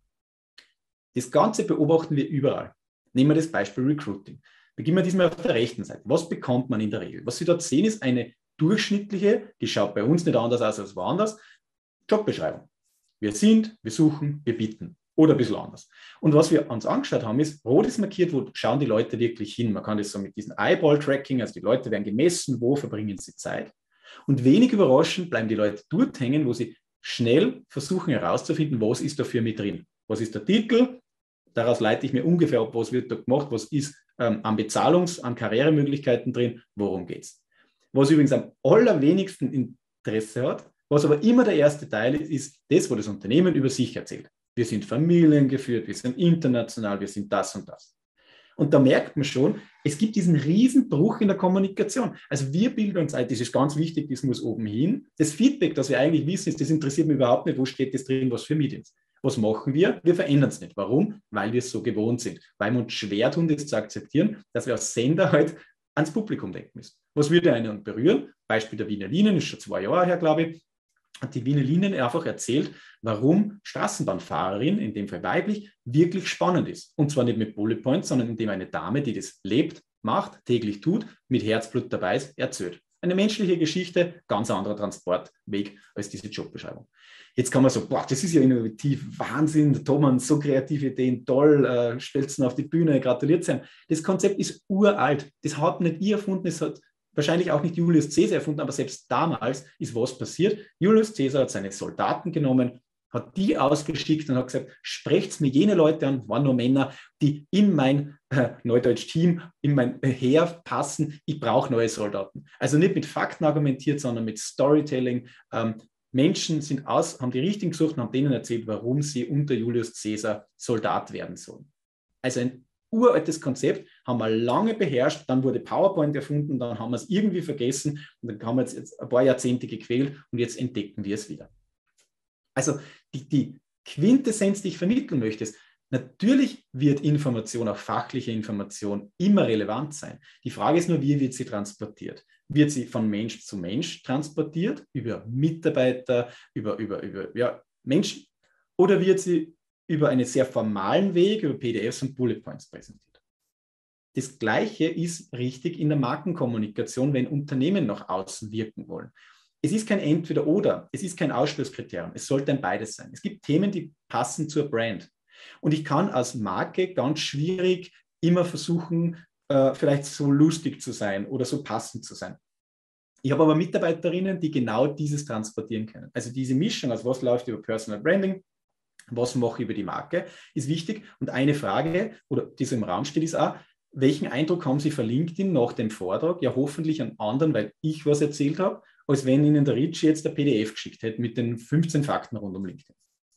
Das Ganze beobachten wir überall. Nehmen wir das Beispiel Recruiting. Beginnen wir diesmal auf der rechten Seite. Was bekommt man in der Regel? Was Sie dort sehen, ist eine durchschnittliche, die schaut bei uns nicht anders aus als woanders, Jobbeschreibung. Wir sind, wir suchen, wir bieten. Oder ein bisschen anders. Und was wir uns angeschaut haben, ist, rot ist markiert, wo schauen die Leute wirklich hin. Man kann das so mit diesem Eyeball-Tracking, also die Leute werden gemessen, wo verbringen sie Zeit. Und wenig überraschend bleiben die Leute dort hängen, wo sie schnell versuchen herauszufinden, was ist dafür mit drin. Was ist der Titel? Daraus leite ich mir ungefähr ab, was wird da gemacht, was ist an an Karrieremöglichkeiten drin, worum geht es. Was übrigens am allerwenigsten Interesse hat, was aber immer der erste Teil ist, ist das, wo das Unternehmen über sich erzählt. Wir sind familiengeführt, wir sind international, wir sind das und das. Und da merkt man schon, es gibt diesen riesen Bruch in der Kommunikation. Also wir bilden uns ein, das ist ganz wichtig, das muss oben hin. Das Feedback, das wir eigentlich wissen, ist, das interessiert mich überhaupt nicht, wo steht das drin, was für Medien. Was machen wir? Wir verändern es nicht. Warum? Weil wir es so gewohnt sind. Weil wir uns schwer tun, das zu akzeptieren, dass wir als Sender halt ans Publikum denken müssen. Was würde einen berühren? Beispiel der Wiener Linien, ist schon 2 Jahre her, glaube ich, hat die Wiener Linien einfach erzählt, warum Straßenbahnfahrerin, in dem Fall weiblich, wirklich spannend ist. Und zwar nicht mit Bullet Points, sondern indem eine Dame, die das lebt, macht, täglich tut, mit Herzblut dabei ist, erzählt. Eine menschliche Geschichte, ganz anderer Transportweg als diese Jobbeschreibung. Jetzt kann man so, boah, das ist ja innovativ, Wahnsinn, der Thomas, so kreative Ideen, toll, stellt es auf die Bühne, gratuliert sein. Das Konzept ist uralt, das hat nicht ihr erfunden, es hat wahrscheinlich auch nicht Julius Caesar erfunden, aber selbst damals ist was passiert. Julius Caesar hat seine Soldaten genommen, hat die ausgeschickt und hat gesagt, sprecht mir jene Leute an, waren nur Männer, die in mein Neudeutsch-Team, in mein Heer passen. Ich brauche neue Soldaten. Also nicht mit Fakten argumentiert, sondern mit Storytelling. Menschen haben die Richtigen gesucht und haben denen erzählt, warum sie unter Julius Caesar Soldat werden sollen. Also ein uraltes Konzept, haben wir lange beherrscht, dann wurde PowerPoint erfunden, dann haben wir es irgendwie vergessen und dann haben wir jetzt ein paar Jahrzehnte gequält und jetzt entdecken wir es wieder. Also die Quintessenz, die ich vermitteln möchte, ist, natürlich wird Information, auch fachliche Information, immer relevant sein. Die Frage ist nur, wie wird sie transportiert? Wird sie von Mensch zu Mensch transportiert, über Mitarbeiter, über Menschen, oder wird sie über einen sehr formalen Weg, über PDFs und Bullet Points präsentiert? Das Gleiche ist richtig in der Markenkommunikation, wenn Unternehmen nach außen wirken wollen. Es ist kein Entweder-Oder, es ist kein Ausschlusskriterium, es sollte ein beides sein. Es gibt Themen, die passen zur Brand. Und ich kann als Marke ganz schwierig immer versuchen, vielleicht so lustig zu sein oder so passend zu sein. Ich habe aber Mitarbeiterinnen, die genau dieses transportieren können. Also diese Mischung, also was läuft über Personal Branding, was mache ich über die Marke, ist wichtig. Und eine Frage, oder die so im Raum steht, ist auch, welchen Eindruck haben Sie für LinkedIn nach dem Vortrag? Ja, hoffentlich an anderen, weil ich was erzählt habe, als wenn Ihnen der Rich jetzt der PDF geschickt hätte mit den 15 Fakten rund um LinkedIn.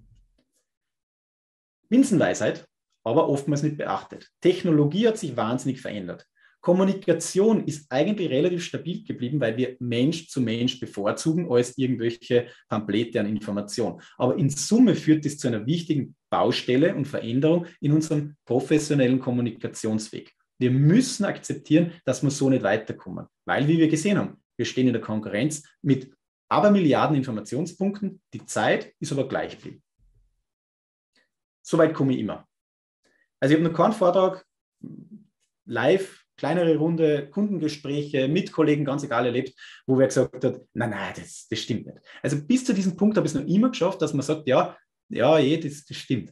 Binsenweisheit, aber oftmals nicht beachtet. Technologie hat sich wahnsinnig verändert. Kommunikation ist eigentlich relativ stabil geblieben, weil wir Mensch zu Mensch bevorzugen als irgendwelche Pamphlete an Information. Aber in Summe führt es zu einer wichtigen Baustelle und Veränderung in unserem professionellen Kommunikationsweg. Wir müssen akzeptieren, dass wir so nicht weiterkommen, weil, wie wir gesehen haben, wir stehen in der Konkurrenz mit Abermilliarden Informationspunkten. Die Zeit ist aber gleich geblieben. Soweit komme ich immer. Also ich habe noch keinen Vortrag live, kleinere Runde, Kundengespräche mit Kollegen, ganz egal, erlebt, wo wer gesagt hat, nein, das stimmt nicht. Also bis zu diesem Punkt habe ich es noch immer geschafft, dass man sagt, das stimmt.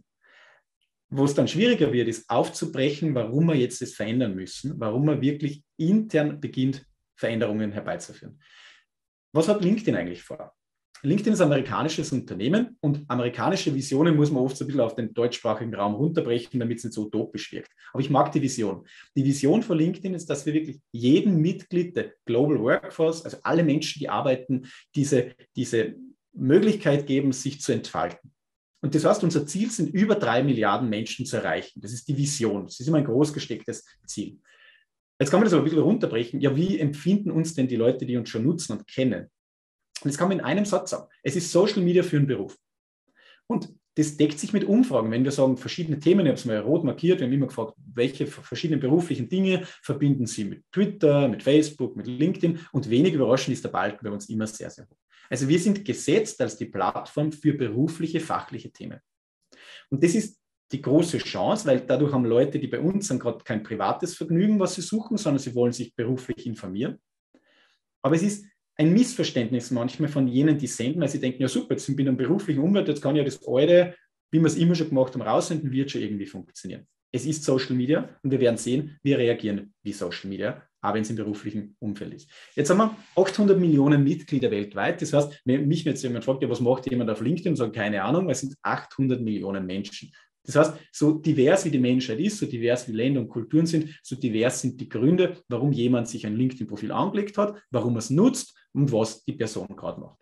Wo es dann schwieriger wird, ist aufzubrechen, warum wir jetzt das verändern müssen, warum man wirklich intern beginnt, Veränderungen herbeizuführen. Was hat LinkedIn eigentlich vor? LinkedIn ist ein amerikanisches Unternehmen und amerikanische Visionen muss man oft so ein bisschen auf den deutschsprachigen Raum runterbrechen, damit es nicht so utopisch wirkt. Aber ich mag die Vision. Die Vision von LinkedIn ist, dass wir wirklich jedem Mitglied der Global Workforce, also alle Menschen, die arbeiten, diese Möglichkeit geben, sich zu entfalten. Und das heißt, unser Ziel sind über 3 Milliarden Menschen zu erreichen. Das ist die Vision. Das ist immer ein groß gestecktes Ziel. Jetzt kann man das aber ein bisschen runterbrechen. Ja, wie empfinden uns denn die Leute, die uns schon nutzen und kennen? Und das kann man in einem Satz sagen. Es ist Social Media für einen Beruf. Und das deckt sich mit Umfragen. Wenn wir sagen, verschiedene Themen, ich habe es mal rot markiert, wir haben immer gefragt, welche verschiedenen beruflichen Dinge verbinden Sie mit Twitter, mit Facebook, mit LinkedIn? Und wenig überraschend ist der Balken bei uns immer sehr, sehr hoch. Also wir sind gesetzt als die Plattform für berufliche, fachliche Themen. Und das ist die große Chance, weil dadurch haben Leute, die bei uns sind, gerade kein privates Vergnügen, was sie suchen, sondern sie wollen sich beruflich informieren. Aber es ist ein Missverständnis manchmal von jenen, die senden, weil sie denken, ja super, jetzt bin ich in einem beruflichen Umfeld, jetzt kann ja das Alte, wie wir es immer schon gemacht haben, raussenden, wird schon irgendwie funktionieren. Es ist Social Media und wir werden sehen, wir reagieren wie Social Media, aber wenn es im beruflichen Umfeld ist. Jetzt haben wir 800 Millionen Mitglieder weltweit. Das heißt, wenn mich jetzt jemand fragt, ja, was macht jemand auf LinkedIn, und sagt, keine Ahnung, weil es sind 800 Millionen Menschen. Das heißt, so divers wie die Menschheit ist, so divers wie Länder und Kulturen sind, so divers sind die Gründe, warum jemand sich ein LinkedIn-Profil angelegt hat, warum er es nutzt und was die Person gerade macht.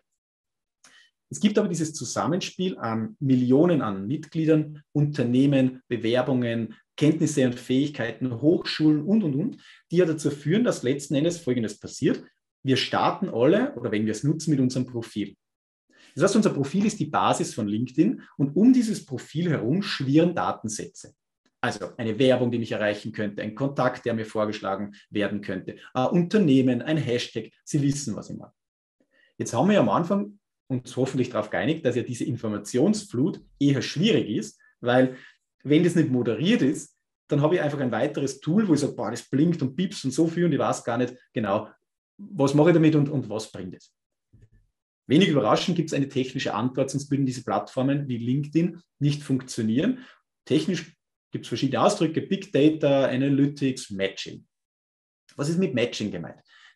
Es gibt aber dieses Zusammenspiel an Millionen an Mitgliedern, Unternehmen, Bewerbungen, Kenntnisse und Fähigkeiten, Hochschulen und, die ja dazu führen, dass letzten Endes Folgendes passiert. Wir starten alle, oder wenn wir es nutzen, mit unserem Profil. Das heißt, unser Profil ist die Basis von LinkedIn und um dieses Profil herum schwirren Datensätze. Also eine Werbung, die mich erreichen könnte, ein Kontakt, der mir vorgeschlagen werden könnte, ein Unternehmen, ein Hashtag, Sie wissen, was ich mache. Jetzt haben wir am Anfang uns hoffentlich darauf geeinigt, dass ja diese Informationsflut eher schwierig ist, weil wenn das nicht moderiert ist, dann habe ich einfach ein weiteres Tool, wo ich sage, boah, das blinkt und piepst und so viel und ich weiß gar nicht genau, was mache ich damit und was bringt es. Wenig überraschend gibt es eine technische Antwort, sonst würden diese Plattformen wie LinkedIn nicht funktionieren. Technisch gibt es verschiedene Ausdrücke, Big Data, Analytics, Matching. Was ist mit Matching gemeint?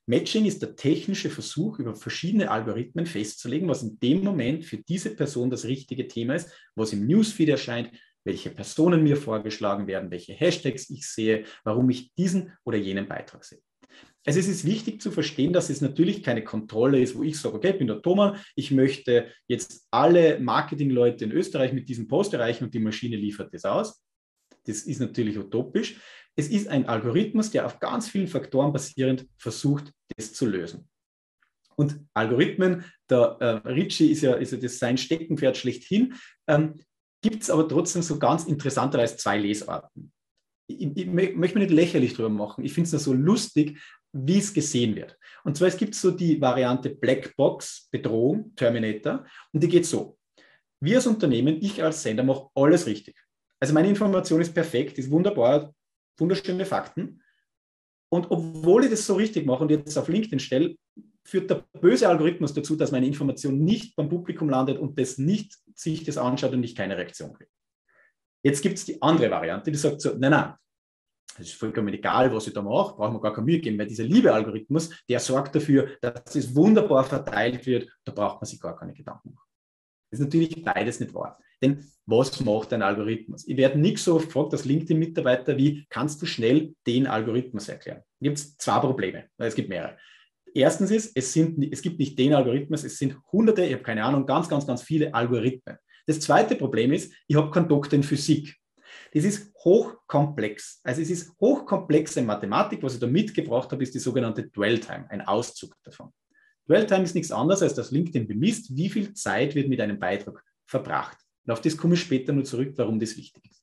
Matching ist der technische Versuch, über verschiedene Algorithmen festzulegen, was in dem Moment für diese Person das richtige Thema ist, was im Newsfeed erscheint, welche Personen mir vorgeschlagen werden, welche Hashtags ich sehe, warum ich diesen oder jenen Beitrag sehe. Also es ist wichtig zu verstehen, dass es natürlich keine Kontrolle ist, wo ich sage, okay, ich bin der Thomas, ich möchte jetzt alle Marketingleute in Österreich mit diesem Post erreichen und die Maschine liefert das aus. Das ist natürlich utopisch. Es ist ein Algorithmus, der auf ganz vielen Faktoren basierend versucht, das zu lösen. Und Algorithmen, der Ritchie ist ja das sein Steckenpferd schlechthin, gibt es aber trotzdem so ganz interessanterweise zwei Lesarten. Ich möchte mich nicht lächerlich drüber machen. Ich finde es nur so lustig, wie es gesehen wird. Und zwar, es gibt so die Variante Blackbox, Bedrohung, Terminator, und die geht so. Wir als Unternehmen, ich als Sender mache alles richtig. Also meine Information ist perfekt, ist wunderbar, wunderschöne Fakten. Und obwohl ich das so richtig mache und jetzt auf LinkedIn stelle, führt der böse Algorithmus dazu, dass meine Information nicht beim Publikum landet und das nicht sich das anschaut und ich keine Reaktion kriege. Jetzt gibt es die andere Variante, die sagt so, nein, es ist vollkommen egal, was ich da mache, brauchen wir gar keine Mühe geben, weil dieser liebe Algorithmus, der sorgt dafür, dass es wunderbar verteilt wird, da braucht man sich gar keine Gedanken machen. Das ist natürlich beides nicht wahr. Denn was macht ein Algorithmus? Ich werde nicht so oft gefragt als LinkedIn-Mitarbeiter, wie kannst du schnell den Algorithmus erklären? Da gibt es zwei Probleme, es gibt mehrere. Erstens ist, es gibt nicht den Algorithmus, es sind hunderte, ich habe keine Ahnung, ganz viele Algorithmen. Das zweite Problem ist, ich habe keinen Doktor in Physik. Das ist hochkomplex. Also es ist hochkomplexe Mathematik. Was ich da mitgebracht habe, ist die sogenannte Dwell-Time, ein Auszug davon. Dwell-Time ist nichts anderes, als dass LinkedIn bemisst, wie viel Zeit wird mit einem Beitrag verbracht. Und auf das komme ich später nur zurück, warum das wichtig ist.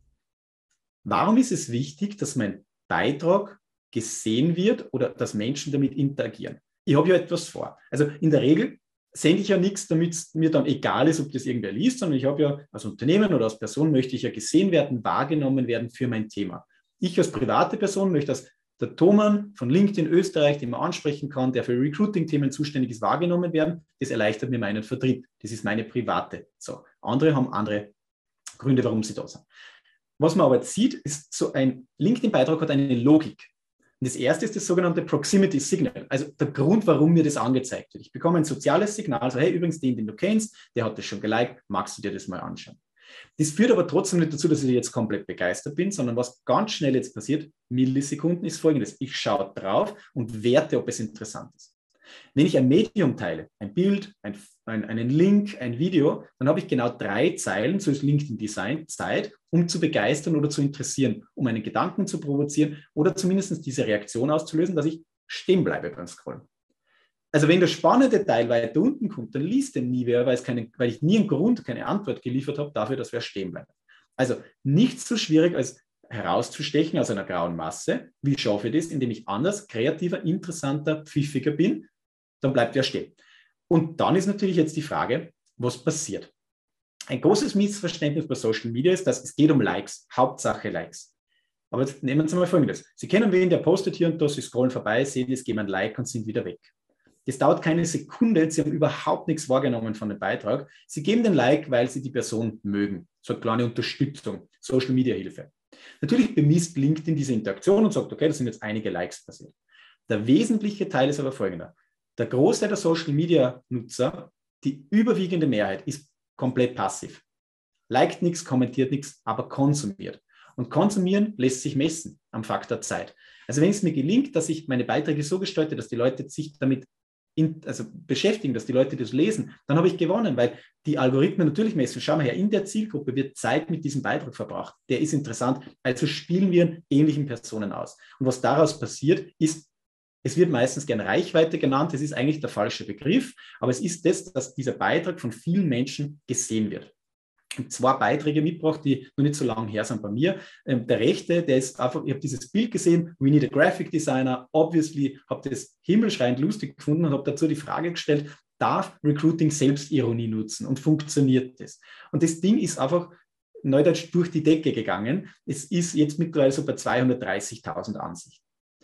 Warum ist es wichtig, dass mein Beitrag gesehen wird oder dass Menschen damit interagieren? Ich habe ja etwas vor. Also in der Regel sende ich ja nichts, damit es mir dann egal ist, ob das irgendwer liest, sondern ich habe ja als Unternehmen oder als Person möchte ich ja gesehen werden, wahrgenommen werden für mein Thema. Ich als private Person möchte, dass der Thomas von LinkedIn Österreich, den man ansprechen kann, der für Recruiting-Themen zuständig ist, wahrgenommen werden. Das erleichtert mir meinen Vertrieb. Das ist meine private. So, andere haben andere Gründe, warum sie da sind. Was man aber jetzt sieht, ist so ein LinkedIn-Beitrag hat eine Logik. Und das erste ist das sogenannte Proximity Signal, also der Grund, warum mir das angezeigt wird. Ich bekomme ein soziales Signal, so hey, übrigens den du kennst, der hat das schon geliked, magst du dir das mal anschauen? Das führt aber trotzdem nicht dazu, dass ich jetzt komplett begeistert bin, sondern was ganz schnell jetzt passiert, Millisekunden, ist Folgendes. Ich schaue drauf und werte, ob es interessant ist. Wenn ich ein Medium teile, ein Bild, einen Link, ein Video, dann habe ich genau 3 Zeilen, so ist LinkedIn Design, Zeit, um zu begeistern oder zu interessieren, um einen Gedanken zu provozieren oder zumindest diese Reaktion auszulösen, dass ich stehen bleibe beim Scrollen. Also wenn der spannende Teil weiter unten kommt, dann liest den nie wer, weil ich nie einen Grund, keine Antwort geliefert habe dafür, dass wer stehen bleibt. Also nicht so schwierig als herauszustechen aus einer grauen Masse. Wie schaffe ich das? Indem ich anders, kreativer, interessanter, pfiffiger bin, dann bleibt wer stehen. Und dann ist natürlich jetzt die Frage, was passiert? Ein großes Missverständnis bei Social Media ist, dass es geht um Likes, Hauptsache Likes. Aber jetzt nehmen Sie mal Folgendes. Sie kennen wen, der postet hier und da, Sie scrollen vorbei, sehen es, geben ein Like und sind wieder weg. Das dauert keine Sekunde, Sie haben überhaupt nichts wahrgenommen von dem Beitrag. Sie geben den Like, weil Sie die Person mögen. So eine kleine Unterstützung, Social Media Hilfe. Natürlich bemisst LinkedIn diese Interaktion und sagt, okay, das sind jetzt einige Likes passiert. Der wesentliche Teil ist aber folgender. Der Großteil der Social Media Nutzer, die überwiegende Mehrheit, ist komplett passiv. Liked nichts, kommentiert nichts, aber konsumiert. Und konsumieren lässt sich messen am Faktor Zeit. Also wenn es mir gelingt, dass ich meine Beiträge so gestalte, dass die Leute sich damit beschäftigen, dass die Leute das lesen, dann habe ich gewonnen, weil die Algorithmen natürlich messen. Schau mal her, in der Zielgruppe wird Zeit mit diesem Beitrag verbracht. Der ist interessant. Also spielen wir ähnlichen Personen aus. Und was daraus passiert, ist, es wird meistens gern Reichweite genannt. Das ist eigentlich der falsche Begriff, aber es ist das, dass dieser Beitrag von vielen Menschen gesehen wird. Ich habe 2 Beiträge mitgebracht, die noch nicht so lange her sind bei mir. Der rechte, der ist einfach, ich habe dieses Bild gesehen, we need a graphic designer, obviously, habe das himmelschreiend lustig gefunden und habe dazu die Frage gestellt, darf Recruiting Selbstironie nutzen und funktioniert das? Und das Ding ist einfach neudeutsch durch die Decke gegangen. Es ist jetzt mittlerweile so bei 230.000 Ansichten.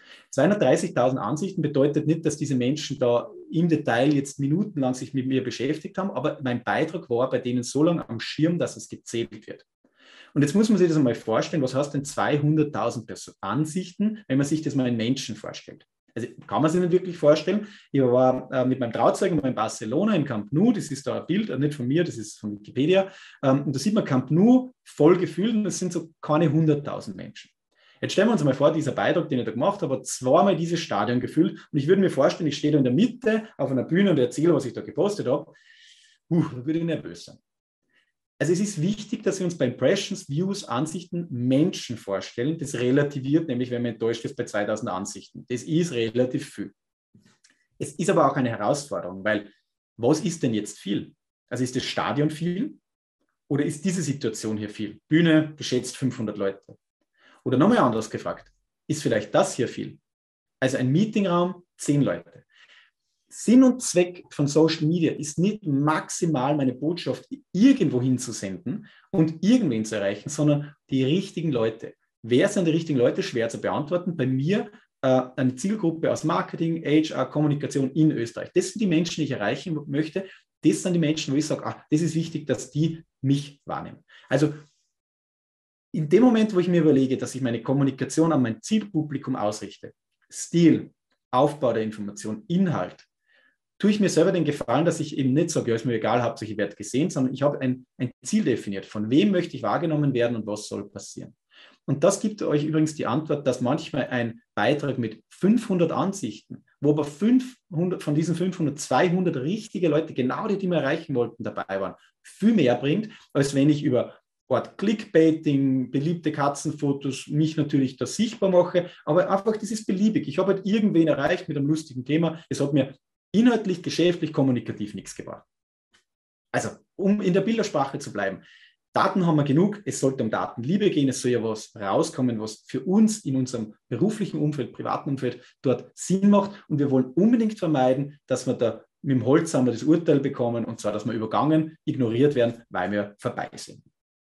230.000 Ansichten bedeutet nicht, dass diese Menschen da im Detail jetzt minutenlang sich mit mir beschäftigt haben, aber mein Beitrag war bei denen so lange am Schirm, dass es gezählt wird. Und jetzt muss man sich das einmal vorstellen, was heißt denn 200.000 Ansichten, wenn man sich das mal in Menschen vorstellt. Also kann man sich nicht wirklich vorstellen. Ich war mit meinem Trauzeugen mal in Barcelona, im Camp Nou. Das ist da ein Bild, nicht von mir, das ist von Wikipedia. Und da sieht man Camp Nou voll gefüllt und das sind so keine 100.000 Menschen. Jetzt stellen wir uns mal vor, dieser Beitrag, den ich da gemacht habe, hat zweimal dieses Stadion gefüllt. Und ich würde mir vorstellen, ich stehe da in der Mitte auf einer Bühne und erzähle, was ich da gepostet habe. Da würde ich nervös sein. Also es ist wichtig, dass wir uns bei Impressions, Views, Ansichten Menschen vorstellen. Das relativiert nämlich, wenn man enttäuscht ist bei 2000 Ansichten. Das ist relativ viel. Es ist aber auch eine Herausforderung, weil was ist denn jetzt viel? Also ist das Stadion viel oder ist diese Situation hier viel? Bühne, geschätzt 500 Leute. Oder nochmal anders gefragt, ist vielleicht das hier viel? Also ein Meetingraum, 10 Leute. Sinn und Zweck von Social Media ist nicht maximal meine Botschaft irgendwo hinzusenden und irgendwen zu erreichen, sondern die richtigen Leute. Wer sind die richtigen Leute? Schwer zu beantworten. Bei mir eine Zielgruppe aus Marketing, HR, Kommunikation in Österreich. Das sind die Menschen, die ich erreichen möchte. Das sind die Menschen, wo ich sage, das ist wichtig, dass die mich wahrnehmen. Also in dem Moment, wo ich mir überlege, dass ich meine Kommunikation an mein Zielpublikum ausrichte, Stil, Aufbau der Information, Inhalt, tue ich mir selber den Gefallen, dass ich eben nicht sage, ja, ist mir egal, Hauptsache ich werde gesehen, sondern ich habe ein Ziel definiert, von wem möchte ich wahrgenommen werden und was soll passieren. Und das gibt euch übrigens die Antwort, dass manchmal ein Beitrag mit 500 Ansichten, wo aber 500, von diesen 500, 200 richtige Leute, genau die wir erreichen wollten, dabei waren, viel mehr bringt, als wenn ich über Ort Clickbaiting, beliebte Katzenfotos, mich natürlich da sichtbar mache, aber einfach, das ist beliebig. Ich habe halt irgendwen erreicht mit einem lustigen Thema. Es hat mir inhaltlich, geschäftlich, kommunikativ nichts gebracht. Also, um in der Bildersprache zu bleiben, Daten haben wir genug, es sollte um Datenliebe gehen, es soll ja was rauskommen, was für uns in unserem beruflichen Umfeld, privaten Umfeld dort Sinn macht und wir wollen unbedingt vermeiden, dass wir da mit dem Holzhammer das Urteil bekommen und zwar, dass wir übergangen, ignoriert werden, weil wir vorbei sind.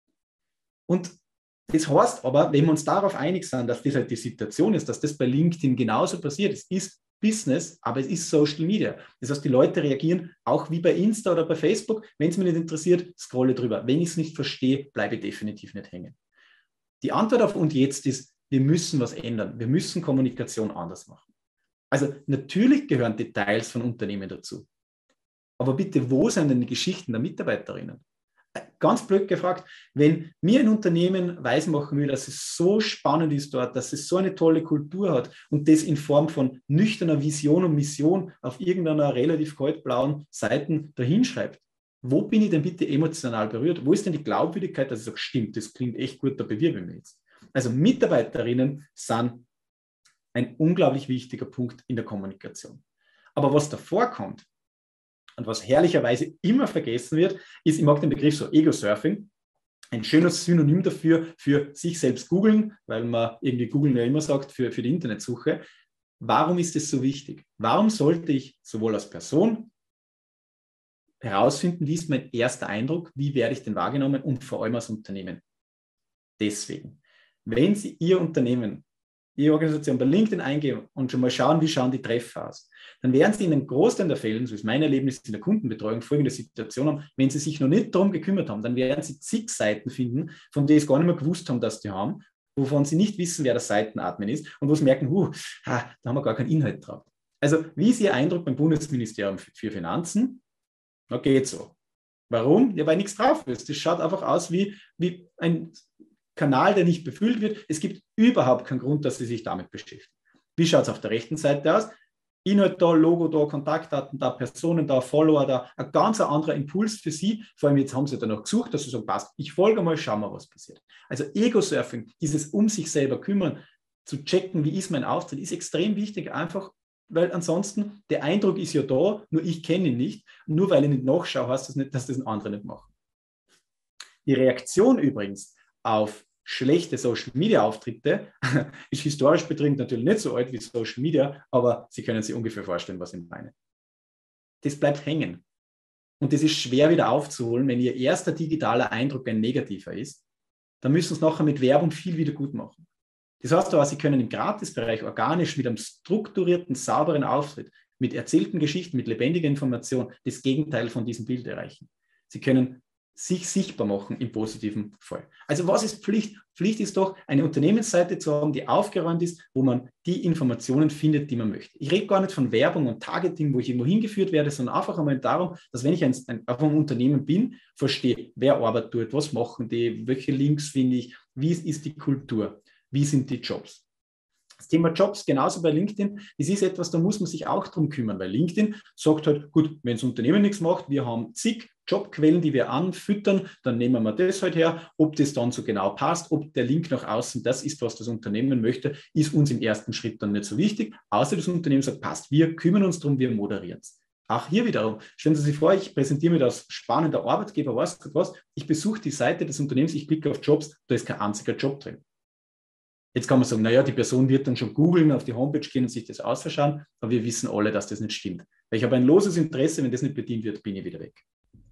Und das heißt aber, wenn wir uns darauf einig sind, dass das halt die Situation ist, dass das bei LinkedIn genauso passiert, es ist Business, aber es ist Social Media. Das heißt, die Leute reagieren auch wie bei Insta oder bei Facebook. Wenn es mich nicht interessiert, scrolle drüber. Wenn ich es nicht verstehe, bleibe ich definitiv nicht hängen. Die Antwort auf und jetzt ist, wir müssen was ändern. Wir müssen Kommunikation anders machen. Also natürlich gehören Details von Unternehmen dazu. Aber bitte, wo sind denn die Geschichten der Mitarbeiterinnen? Ganz blöd gefragt, wenn mir ein Unternehmen weismachen will, dass es so spannend ist dort, dass es so eine tolle Kultur hat und das in Form von nüchterner Vision und Mission auf irgendeiner relativ kaltblauen Seite dahinschreibt, wo bin ich denn bitte emotional berührt? Wo ist denn die Glaubwürdigkeit, dass ich sage, stimmt, das klingt echt gut, da bewirbe ich mich jetzt. Also Mitarbeiterinnen sind ein unglaublich wichtiger Punkt in der Kommunikation. Aber was davor kommt, und was herrlicherweise immer vergessen wird, ist, ich mag den Begriff so Ego-Surfing, ein schönes Synonym dafür, für sich selbst googeln, weil man irgendwie googeln ja immer sagt, für die Internetsuche. Warum ist es so wichtig? Warum sollte ich sowohl als Person herausfinden, wie ist mein erster Eindruck, wie werde ich denn wahrgenommen und vor allem als Unternehmen? Deswegen, wenn Sie Ihr Unternehmen, Ihre Organisation bei LinkedIn eingeben und schon mal schauen, wie schauen die Treffer aus, dann werden Sie in einem Großteil der Fälle, so ist mein Erlebnis in der Kundenbetreuung, folgende Situation haben, wenn Sie sich noch nicht darum gekümmert haben, dann werden Sie zig Seiten finden, von denen Sie gar nicht mehr gewusst haben, dass die haben, wovon Sie nicht wissen, wer der Seitenadmin ist und wo Sie merken, da haben wir gar keinen Inhalt drauf. Also wie ist Ihr Eindruck beim Bundesministerium für Finanzen? Na, geht so. Warum? Ja, weil nichts drauf ist. Das schaut einfach aus wie ein Kanal, der nicht befüllt wird. Es gibt überhaupt keinen Grund, dass Sie sich damit beschäftigen. Wie schaut es auf der rechten Seite aus? Inhalt da, Logo da, Kontaktdaten da, Personen da, Follower da, ein ganz anderer Impuls für Sie. Vor allem jetzt haben Sie danach gesucht, dass Sie sagen, passt, ich folge mal, schauen wir, was passiert. Also Ego-Surfing, dieses um sich selber kümmern, zu checken, wie ist mein Auftritt, ist extrem wichtig, einfach, weil ansonsten der Eindruck ist ja da, nur ich kenne ihn nicht. Nur weil ich nicht nachschaue, heißt das nicht, dass das ein anderer nicht macht. Die Reaktion übrigens auf schlechte Social-Media-Auftritte ist historisch bedingt natürlich nicht so alt wie Social Media, aber Sie können sich ungefähr vorstellen, was ich meine. Das bleibt hängen. Und das ist schwer wieder aufzuholen, wenn Ihr erster digitaler Eindruck ein negativer ist. Dann müssen Sie es nachher mit Werbung viel wieder gut machen. Das heißt aber, Sie können im Gratisbereich organisch mit einem strukturierten, sauberen Auftritt, mit erzählten Geschichten, mit lebendiger Information das Gegenteil von diesem Bild erreichen. Sie können sich sichtbar machen im positiven Fall. Also was ist Pflicht? Pflicht ist doch, eine Unternehmensseite zu haben, die aufgeräumt ist, wo man die Informationen findet, die man möchte. Ich rede gar nicht von Werbung und Targeting, wo ich irgendwo hingeführt werde, sondern einfach einmal darum, dass wenn ich auf einem Unternehmen bin, verstehe, wer arbeitet dort, was machen die, welche Links finde ich, wie ist die Kultur, wie sind die Jobs. Das Thema Jobs, genauso bei LinkedIn, das ist etwas, da muss man sich auch drum kümmern, weil LinkedIn sagt halt, gut, wenn das Unternehmen nichts macht, wir haben zig Jobquellen, die wir anfüttern, dann nehmen wir das halt her. Ob das dann so genau passt, ob der Link nach außen das ist, was das Unternehmen möchte, ist uns im ersten Schritt dann nicht so wichtig. Außer das Unternehmen sagt, passt, wir kümmern uns darum, wir moderieren es. Auch hier wiederum, stellen Sie sich vor, ich präsentiere mich als spannender Arbeitgeber, was, ich besuche die Seite des Unternehmens, ich klicke auf Jobs, da ist kein einziger Job drin. Jetzt kann man sagen, naja, die Person wird dann schon googeln, auf die Homepage gehen und sich das ausschauen, aber wir wissen alle, dass das nicht stimmt. Weil ich habe ein loses Interesse, wenn das nicht bedient wird, bin ich wieder weg.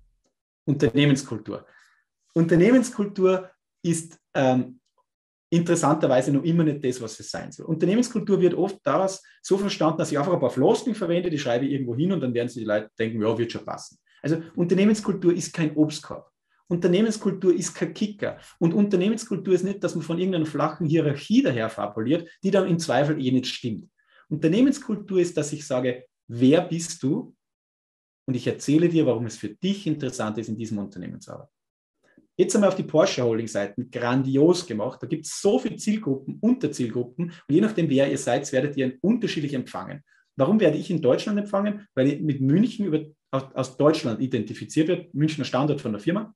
Unternehmenskultur. Unternehmenskultur ist interessanterweise noch immer nicht das, was es sein soll. Unternehmenskultur wird oft daraus so verstanden, dass ich einfach ein paar Floskeln verwende, die schreibe ich irgendwo hin und dann werden sich die Leute denken, ja, wird schon passen. Also Unternehmenskultur ist kein Obstkorb. Unternehmenskultur ist kein Kicker. Und Unternehmenskultur ist nicht, dass man von irgendeiner flachen Hierarchie daher fabuliert, die dann im Zweifel eh nicht stimmt. Unternehmenskultur ist, dass ich sage, wer bist du? Und ich erzähle dir, warum es für dich interessant ist, in diesem Unternehmen zu arbeiten. Jetzt einmal auf die Porsche Holding-Seiten grandios gemacht. Da gibt es so viele Zielgruppen, Unterzielgruppen. Und je nachdem, wer ihr seid, werdet ihr unterschiedlich empfangen. Warum werde ich in Deutschland empfangen? Weil ich mit München aus Deutschland identifiziert wird. Münchner Standort von der Firma.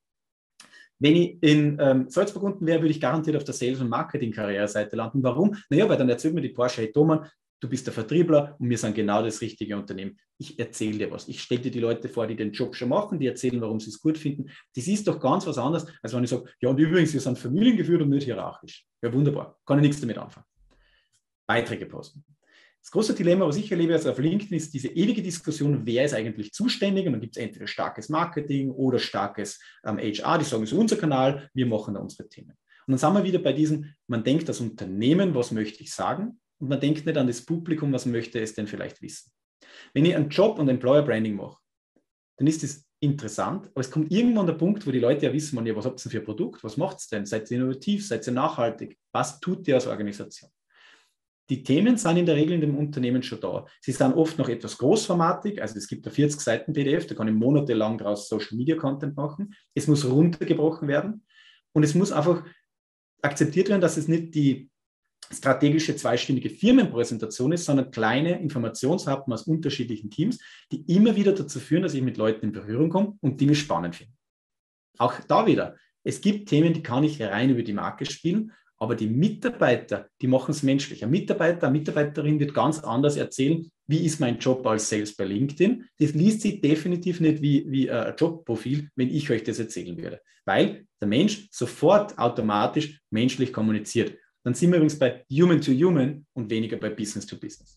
Wenn ich in Salzburg unten wäre, würde ich garantiert auf der Sales- und Marketing-Karriereseite landen. Warum? Naja, weil dann erzählt mir die Porsche, hey Thomann, du bist der Vertriebler und wir sind genau das richtige Unternehmen. Ich erzähle dir was. Ich stelle dir die Leute vor, die den Job schon machen, die erzählen, warum sie es gut finden. Das ist doch ganz was anderes, als wenn ich sage, ja und übrigens, wir sind familiengeführt und nicht hierarchisch. Ja, wunderbar. Kann ich nichts damit anfangen. Beiträge posten. Das große Dilemma, was ich erlebe also auf LinkedIn, ist diese ewige Diskussion, wer ist eigentlich zuständig? Und dann gibt es entweder starkes Marketing oder starkes HR, die sagen, es ist unser Kanal, wir machen da unsere Themen. Und dann sind wir wieder bei diesem, man denkt das Unternehmen, was möchte ich sagen? Und man denkt nicht an das Publikum, was möchte es denn vielleicht wissen. Wenn ich einen Job und Employer Branding mache, dann ist das interessant, aber es kommt irgendwann der Punkt, wo die Leute ja wissen, ja, was habt ihr denn für ein Produkt? Was macht es denn? Seid ihr innovativ? Seid ihr nachhaltig? Was tut ihr als Organisation? Die Themen sind in der Regel in dem Unternehmen schon da. Sie sind oft noch etwas großformatig, also es gibt ein 40 Seiten PDF, da kann ich monatelang daraus Social Media Content machen. Es muss runtergebrochen werden und es muss einfach akzeptiert werden, dass es nicht die strategische zweistündige Firmenpräsentation ist, sondern kleine Informationshappen aus unterschiedlichen Teams, die immer wieder dazu führen, dass ich mit Leuten in Berührung komme und die mich spannend finden. Auch da wieder, es gibt Themen, die kann ich rein über die Marke spielen, aber die Mitarbeiter, die machen es menschlich. Ein Mitarbeiter, eine Mitarbeiterin wird ganz anders erzählen, wie ist mein Job als Sales bei LinkedIn. Das liest sich definitiv nicht wie ein Jobprofil, wenn ich euch das erzählen würde, weil der Mensch sofort automatisch menschlich kommuniziert. Dann sind wir übrigens bei Human to Human und weniger bei Business to Business.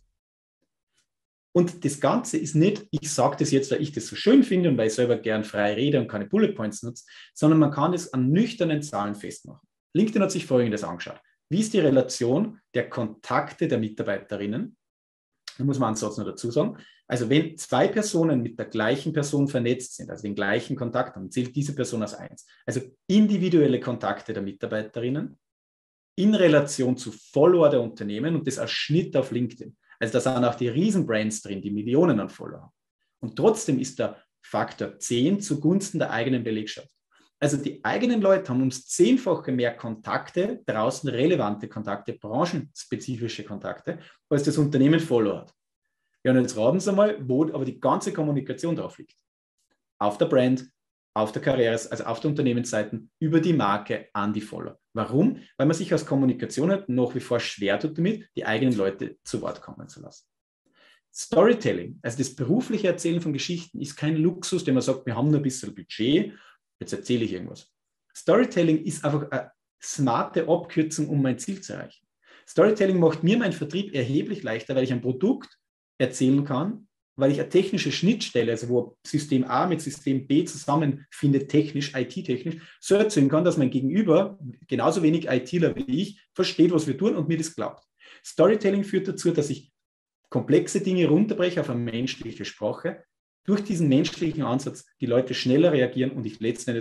Und das Ganze ist nicht, ich sage das jetzt, weil ich das so schön finde und weil ich selber gern frei rede und keine Bullet Points nutze, sondern man kann das an nüchternen Zahlen festmachen. LinkedIn hat sich Folgendes angeschaut. Wie ist die Relation der Kontakte der Mitarbeiterinnen? Da muss man einen Satz noch dazu sagen. Also wenn zwei Personen mit der gleichen Person vernetzt sind, also den gleichen Kontakt haben, zählt diese Person als eins. Also individuelle Kontakte der Mitarbeiterinnen in Relation zu Follower der Unternehmen und das als Schnitt auf LinkedIn. Also da sind auch die Riesenbrands drin, die Millionen an Follower haben. Und trotzdem ist der Faktor 10 zugunsten der eigenen Belegschaft. Also die eigenen Leute haben ums 10-fache mehr Kontakte, draußen relevante Kontakte, branchenspezifische Kontakte, als das Unternehmen Follower hat. Ja, und jetzt raten Sie mal, wo aber die ganze Kommunikation drauf liegt. Auf der Brand, auf der Karriere, also auf der Unternehmensseite, über die Marke an die Follower. Warum? Weil man sich als Kommunikation halt nach wie vor schwer tut damit, die eigenen Leute zu Wort kommen zu lassen. Storytelling, also das berufliche Erzählen von Geschichten, ist kein Luxus, den man sagt, wir haben nur ein bisschen Budget, jetzt erzähle ich irgendwas. Storytelling ist einfach eine smarte Abkürzung, um mein Ziel zu erreichen. Storytelling macht mir meinen Vertrieb erheblich leichter, weil ich ein Produkt erzählen kann, weil ich eine technische Schnittstelle, also wo System A mit System B zusammenfindet, technisch, IT-technisch, so erzählen kann, dass mein Gegenüber, genauso wenig ITler wie ich, versteht, was wir tun und mir das glaubt. Storytelling führt dazu, dass ich komplexe Dinge runterbreche auf eine menschliche Sprache, durch diesen menschlichen Ansatz die Leute schneller reagieren und ich letzten Endes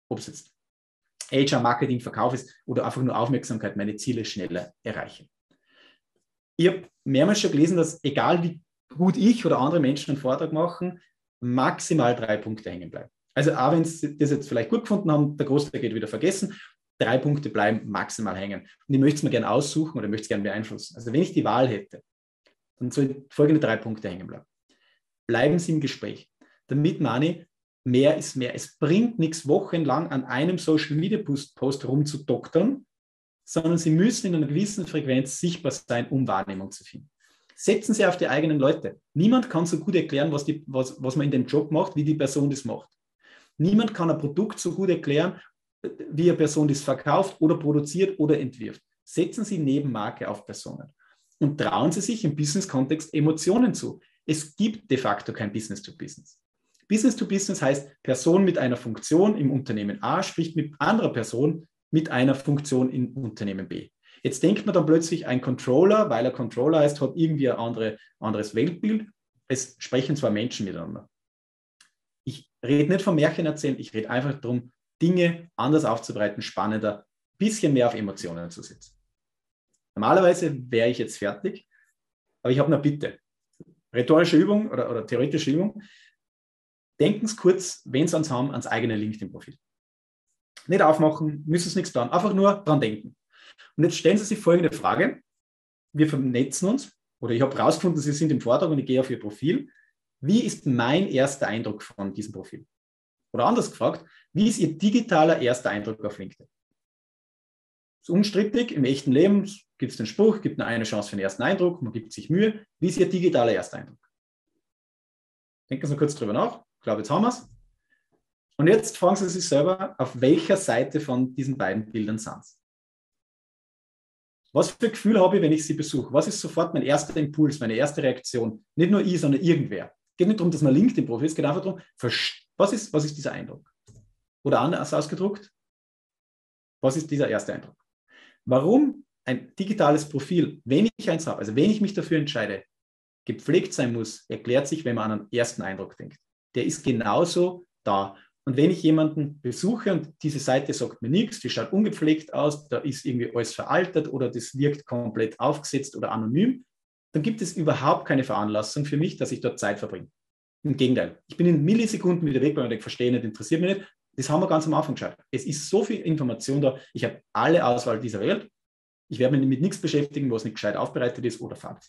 ob es jetzt HR, Marketing, Verkauf ist oder einfach nur Aufmerksamkeit, meine Ziele schneller erreiche. Ich habe mehrmals schon gelesen, dass egal wie gut ich oder andere Menschen einen Vortrag machen, maximal 3 Punkte hängen bleiben. Also auch wenn Sie das jetzt vielleicht gut gefunden haben, der Großteil geht wieder vergessen, 3 Punkte bleiben maximal hängen. Und ich möchte es mir gerne aussuchen oder möchte es gerne beeinflussen. Also wenn ich die Wahl hätte, dann sollen folgende 3 Punkte hängen bleiben. Bleiben Sie im Gespräch. Damit meine ich, mehr ist mehr. Es bringt nichts, wochenlang an einem Social-Media-Post rumzudoktern, sondern Sie müssen in einer gewissen Frequenz sichtbar sein, um Wahrnehmung zu finden. Setzen Sie auf die eigenen Leute. Niemand kann so gut erklären, was man in dem Job macht, wie die Person das macht. Niemand kann ein Produkt so gut erklären, wie eine Person das verkauft oder produziert oder entwirft. Setzen Sie Nebenmarke auf Personen und trauen Sie sich im Business-Kontext Emotionen zu. Es gibt de facto kein Business-to-Business. Business-to-Business heißt, Person mit einer Funktion im Unternehmen A spricht mit anderer Person mit einer Funktion im Unternehmen B. Jetzt denkt man dann plötzlich, ein Controller, weil er Controller heißt, hat irgendwie ein anderes Weltbild. Es sprechen zwar Menschen miteinander. Ich rede nicht vom Märchen erzählen, ich rede einfach darum, Dinge anders aufzubereiten, spannender, ein bisschen mehr auf Emotionen zu setzen. Normalerweise wäre ich jetzt fertig, aber ich habe eine Bitte. Rhetorische Übung oder theoretische Übung. Denken Sie kurz, wenn Sie uns haben, ans eigene LinkedIn-Profil. Nicht aufmachen, müssen Sie nichts tun, einfach nur dran denken. Und jetzt stellen Sie sich folgende Frage. Wir vernetzen uns, oder ich habe herausgefunden, Sie sind im Vortrag und ich gehe auf Ihr Profil. Wie ist mein erster Eindruck von diesem Profil? Oder anders gefragt, wie ist Ihr digitaler erster Eindruck auf LinkedIn? Das ist unstrittig, im echten Leben gibt es den Spruch, gibt nur eine Chance für den ersten Eindruck, man gibt sich Mühe. Wie ist Ihr digitaler erster Eindruck? Denken Sie noch kurz drüber nach. Ich glaube, jetzt haben wir es. Und jetzt fragen Sie sich selber, auf welcher Seite von diesen beiden Bildern sind Sie? Was für Gefühl habe ich, wenn ich Sie besuche? Was ist sofort mein erster Impuls, meine erste Reaktion? Nicht nur ich, sondern irgendwer. Es geht nicht darum, dass man LinkedIn-Profi ist, es geht einfach darum, was ist dieser Eindruck? Oder anders ausgedruckt, was ist dieser erste Eindruck? Warum ein digitales Profil, wenn ich eins habe, also wenn ich mich dafür entscheide, gepflegt sein muss, erklärt sich, wenn man an einen ersten Eindruck denkt. Der ist genauso da. Und wenn ich jemanden besuche und diese Seite sagt mir nichts, die schaut ungepflegt aus, da ist irgendwie alles veraltet oder das wirkt komplett aufgesetzt oder anonym, dann gibt es überhaupt keine Veranlassung für mich, dass ich dort Zeit verbringe. Im Gegenteil, ich bin in Millisekunden wieder weg, weil ich verstehe nicht, interessiert mich nicht. Das haben wir ganz am Anfang geschaut. Es ist so viel Information da, ich habe alle Auswahl dieser Welt. Ich werde mich mit nichts beschäftigen, was nicht gescheit aufbereitet ist oder Fakt.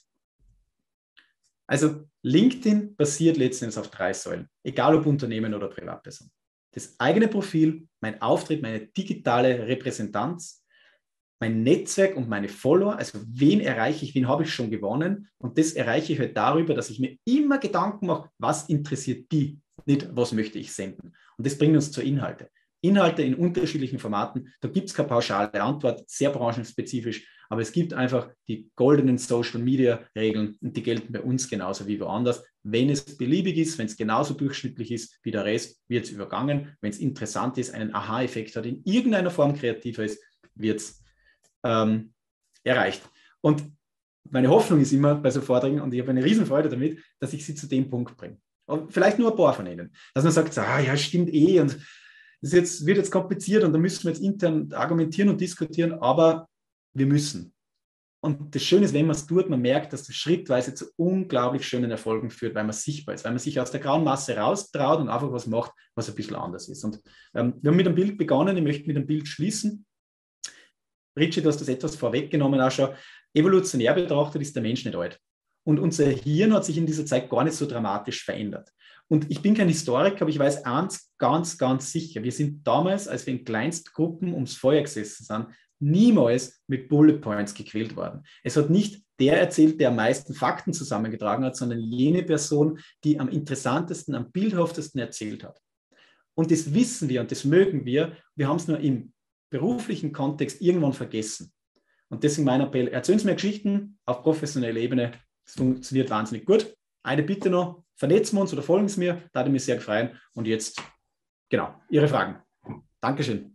Also LinkedIn basiert letztendlich auf 3 Säulen, egal ob Unternehmen oder Privatperson. Das eigene Profil, mein Auftritt, meine digitale Repräsentanz, mein Netzwerk und meine Follower, also wen erreiche ich, wen habe ich schon gewonnen, und das erreiche ich halt darüber, dass ich mir immer Gedanken mache, was interessiert die, nicht was möchte ich senden. Und das bringt uns zu Inhalte. Inhalte in unterschiedlichen Formaten, da gibt es keine pauschale Antwort, sehr branchenspezifisch, aber es gibt einfach die goldenen Social-Media-Regeln und die gelten bei uns genauso wie woanders. Wenn es beliebig ist, wenn es genauso durchschnittlich ist wie der Rest, wird es übergangen. Wenn es interessant ist, einen Aha-Effekt hat, in irgendeiner Form kreativer ist, wird es erreicht. Und meine Hoffnung ist immer bei so Vorträgen, und ich habe eine Riesenfreude damit, dass ich sie zu dem Punkt bringe. Und vielleicht nur ein paar von ihnen. Dass man sagt, ja, stimmt eh, und das wird jetzt kompliziert und da müssen wir jetzt intern argumentieren und diskutieren, aber wir müssen. Und das Schöne ist, wenn man es tut, man merkt, dass das schrittweise zu unglaublich schönen Erfolgen führt, weil man sichtbar ist, weil man sich aus der grauen Masse raustraut und einfach was macht, was ein bisschen anders ist. Und wir haben mit einem Bild begonnen, ich möchte mit einem Bild schließen. Richie, du hast das etwas vorweggenommen auch schon. Evolutionär betrachtet ist der Mensch nicht alt. Und unser Hirn hat sich in dieser Zeit gar nicht so dramatisch verändert. Und ich bin kein Historiker, aber ich weiß eins ganz, ganz sicher. Wir sind damals, als wir in Kleinstgruppen ums Feuer gesessen sind, niemals mit Bullet Points gequält worden. Es hat nicht der erzählt, der am meisten Fakten zusammengetragen hat, sondern jene Person, die am interessantesten, am bildhaftesten erzählt hat. Und das wissen wir und das mögen wir. Wir haben es nur im beruflichen Kontext irgendwann vergessen. Und deswegen mein Appell, erzählen Sie mir Geschichten auf professioneller Ebene. Das funktioniert wahnsinnig gut. Eine Bitte noch, vernetzen wir uns oder folgen Sie mir, da würde ich mich sehr freuen. Und jetzt, genau, Ihre Fragen. Dankeschön.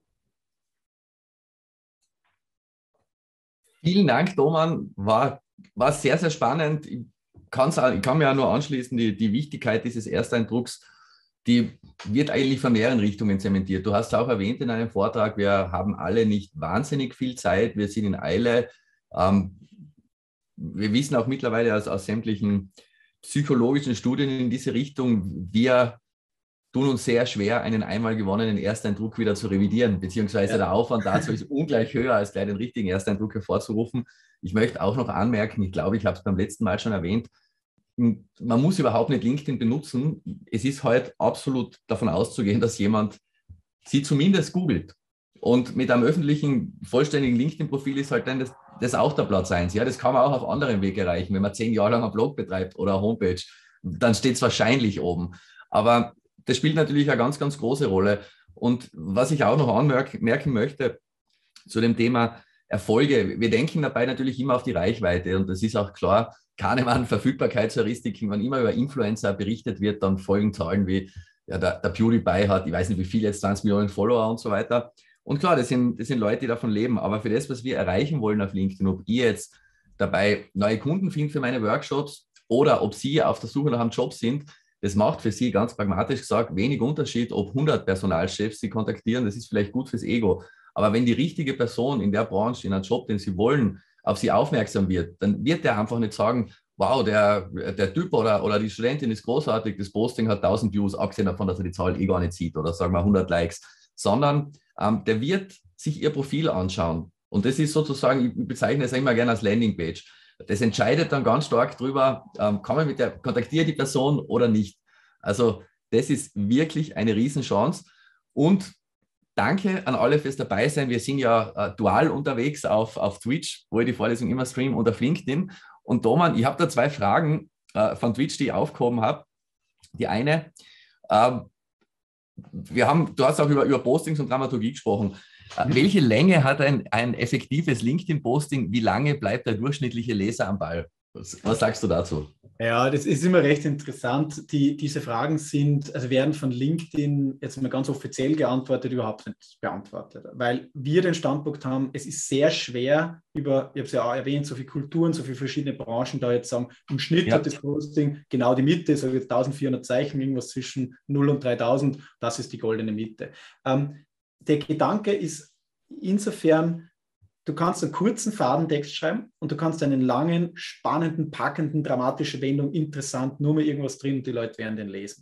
Vielen Dank, Doman. War sehr, sehr spannend. Ich kann mir ja nur anschließen, die Wichtigkeit dieses Ersteindrucks die wird eigentlich von mehreren Richtungen zementiert. Du hast auch erwähnt in einem Vortrag, wir haben alle nicht wahnsinnig viel Zeit, wir sind in Eile. Wir wissen auch mittlerweile aus sämtlichen psychologischen Studien in diese Richtung, wir tun uns sehr schwer, einen einmal gewonnenen Ersteindruck wieder zu revidieren, beziehungsweise der Aufwand dazu ist ungleich höher, als gleich den richtigen Ersteindruck hervorzurufen. Ich möchte auch noch anmerken, ich glaube, ich habe es beim letzten Mal schon erwähnt, man muss überhaupt nicht LinkedIn benutzen. Es ist heute absolut davon auszugehen, dass jemand sie zumindest googelt. Und mit einem öffentlichen, vollständigen LinkedIn-Profil ist halt dann das auch der Platz 1. Ja, das kann man auch auf anderem Weg erreichen. Wenn man 10 Jahre lang einen Blog betreibt oder eine Homepage, dann steht es wahrscheinlich oben. Aber das spielt natürlich eine ganz, ganz große Rolle. Und was ich auch noch anmerken möchte zu dem Thema Erfolge, wir denken dabei natürlich immer auf die Reichweite. Und das ist auch klar, Kahnemann, Verfügbarkeitsheuristiken, wenn immer über Influencer berichtet wird, dann folgen Zahlen wie, ja, der PewDiePie hat, ich weiß nicht wie viel, jetzt 20 Millionen Follower und so weiter. Und klar, das sind Leute, die davon leben. Aber für das, was wir erreichen wollen auf LinkedIn, ob ich jetzt dabei neue Kunden finde für meine Workshops oder ob Sie auf der Suche nach einem Job sind, das macht für Sie ganz pragmatisch gesagt wenig Unterschied, ob 100 Personalchefs Sie kontaktieren. Das ist vielleicht gut fürs Ego. Aber wenn die richtige Person in der Branche, in einem Job, den Sie wollen, auf Sie aufmerksam wird, dann wird der einfach nicht sagen, wow, der Typ oder die Studentin ist großartig, das Posting hat 1000 Views, abgesehen davon, dass er die Zahl eh gar nicht sieht oder sagen wir 100 Likes, sondern der wird sich Ihr Profil anschauen. Und das ist sozusagen, ich bezeichne es immer gerne als Landingpage. Das entscheidet dann ganz stark darüber, kontaktiere die Person oder nicht. Also das ist wirklich eine Riesenchance. Und danke an alle fürs Dabeisein. Wir sind ja dual unterwegs auf Twitch, wo ich die Vorlesung immer streame, und auf LinkedIn. Und Doman, ich habe da 2 Fragen von Twitch, die ich aufgehoben habe. Die eine, du hast auch über Postings und Dramaturgie gesprochen. Welche Länge hat ein effektives LinkedIn-Posting? Wie lange bleibt der durchschnittliche Leser am Ball? Was sagst du dazu? Ja, das ist immer recht interessant. Diese Fragen werden von LinkedIn jetzt mal ganz offiziell geantwortet, überhaupt nicht beantwortet. Weil wir den Standpunkt haben, es ist sehr schwer ich habe es ja auch erwähnt, so viele Kulturen, so viele verschiedene Branchen da jetzt sagen, im Schnitt hat das Posting genau die Mitte, so jetzt 1400 Zeichen, irgendwas zwischen 0 und 3000, das ist die goldene Mitte. Der Gedanke ist insofern, du kannst einen kurzen Fadentext schreiben und du kannst einen langen, spannenden, packenden, dramatische Wendung, interessant, nur mal irgendwas drin und die Leute werden den lesen.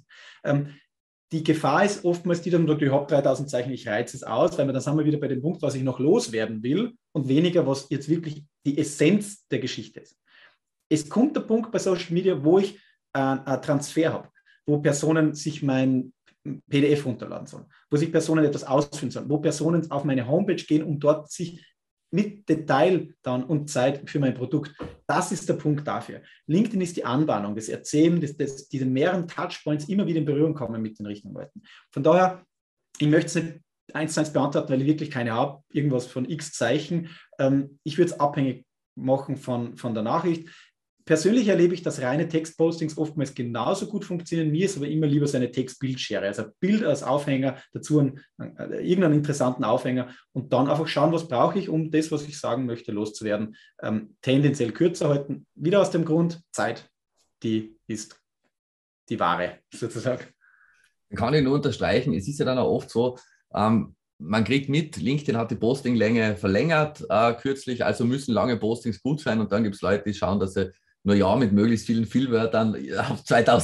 Die Gefahr ist oftmals die, dann ich habe 3000 Zeichen, ich reize es aus, weil dann sind wir wieder bei dem Punkt, was ich noch loswerden will und weniger, was jetzt wirklich die Essenz der Geschichte ist. Es kommt der Punkt bei Social Media, wo ich einen Transfer habe, wo Personen sich mein PDF runterladen sollen, wo sich Personen etwas ausfüllen sollen, wo Personen auf meine Homepage gehen, um dort sich mit Detail dann und Zeit für mein Produkt. Das ist der Punkt dafür. LinkedIn ist die Anbahnung, das Erzählen, diese mehreren Touchpoints immer wieder in Berührung kommen mit den richtigen Leuten. Von daher, ich möchte es nicht 1:1 beantworten, weil ich wirklich keine habe, irgendwas von x Zeichen. Ich würde es abhängig machen von der Nachricht. Persönlich erlebe ich, dass reine Textpostings oftmals genauso gut funktionieren. Mir ist aber immer lieber so eine Text-Bild-Schere, also Bild als Aufhänger, dazu irgendeinen interessanten Aufhänger und dann einfach schauen, was brauche ich, um das, was ich sagen möchte, loszuwerden. Tendenziell kürzer halten. Wieder aus dem Grund, Zeit, die ist die Ware sozusagen. Kann ich nur unterstreichen. Es ist ja dann auch oft so, man kriegt mit, LinkedIn hat die Postinglänge verlängert kürzlich, also müssen lange Postings gut sein und dann gibt es Leute, die schauen, dass sie nur ja mit möglichst vielen Füllwörtern auf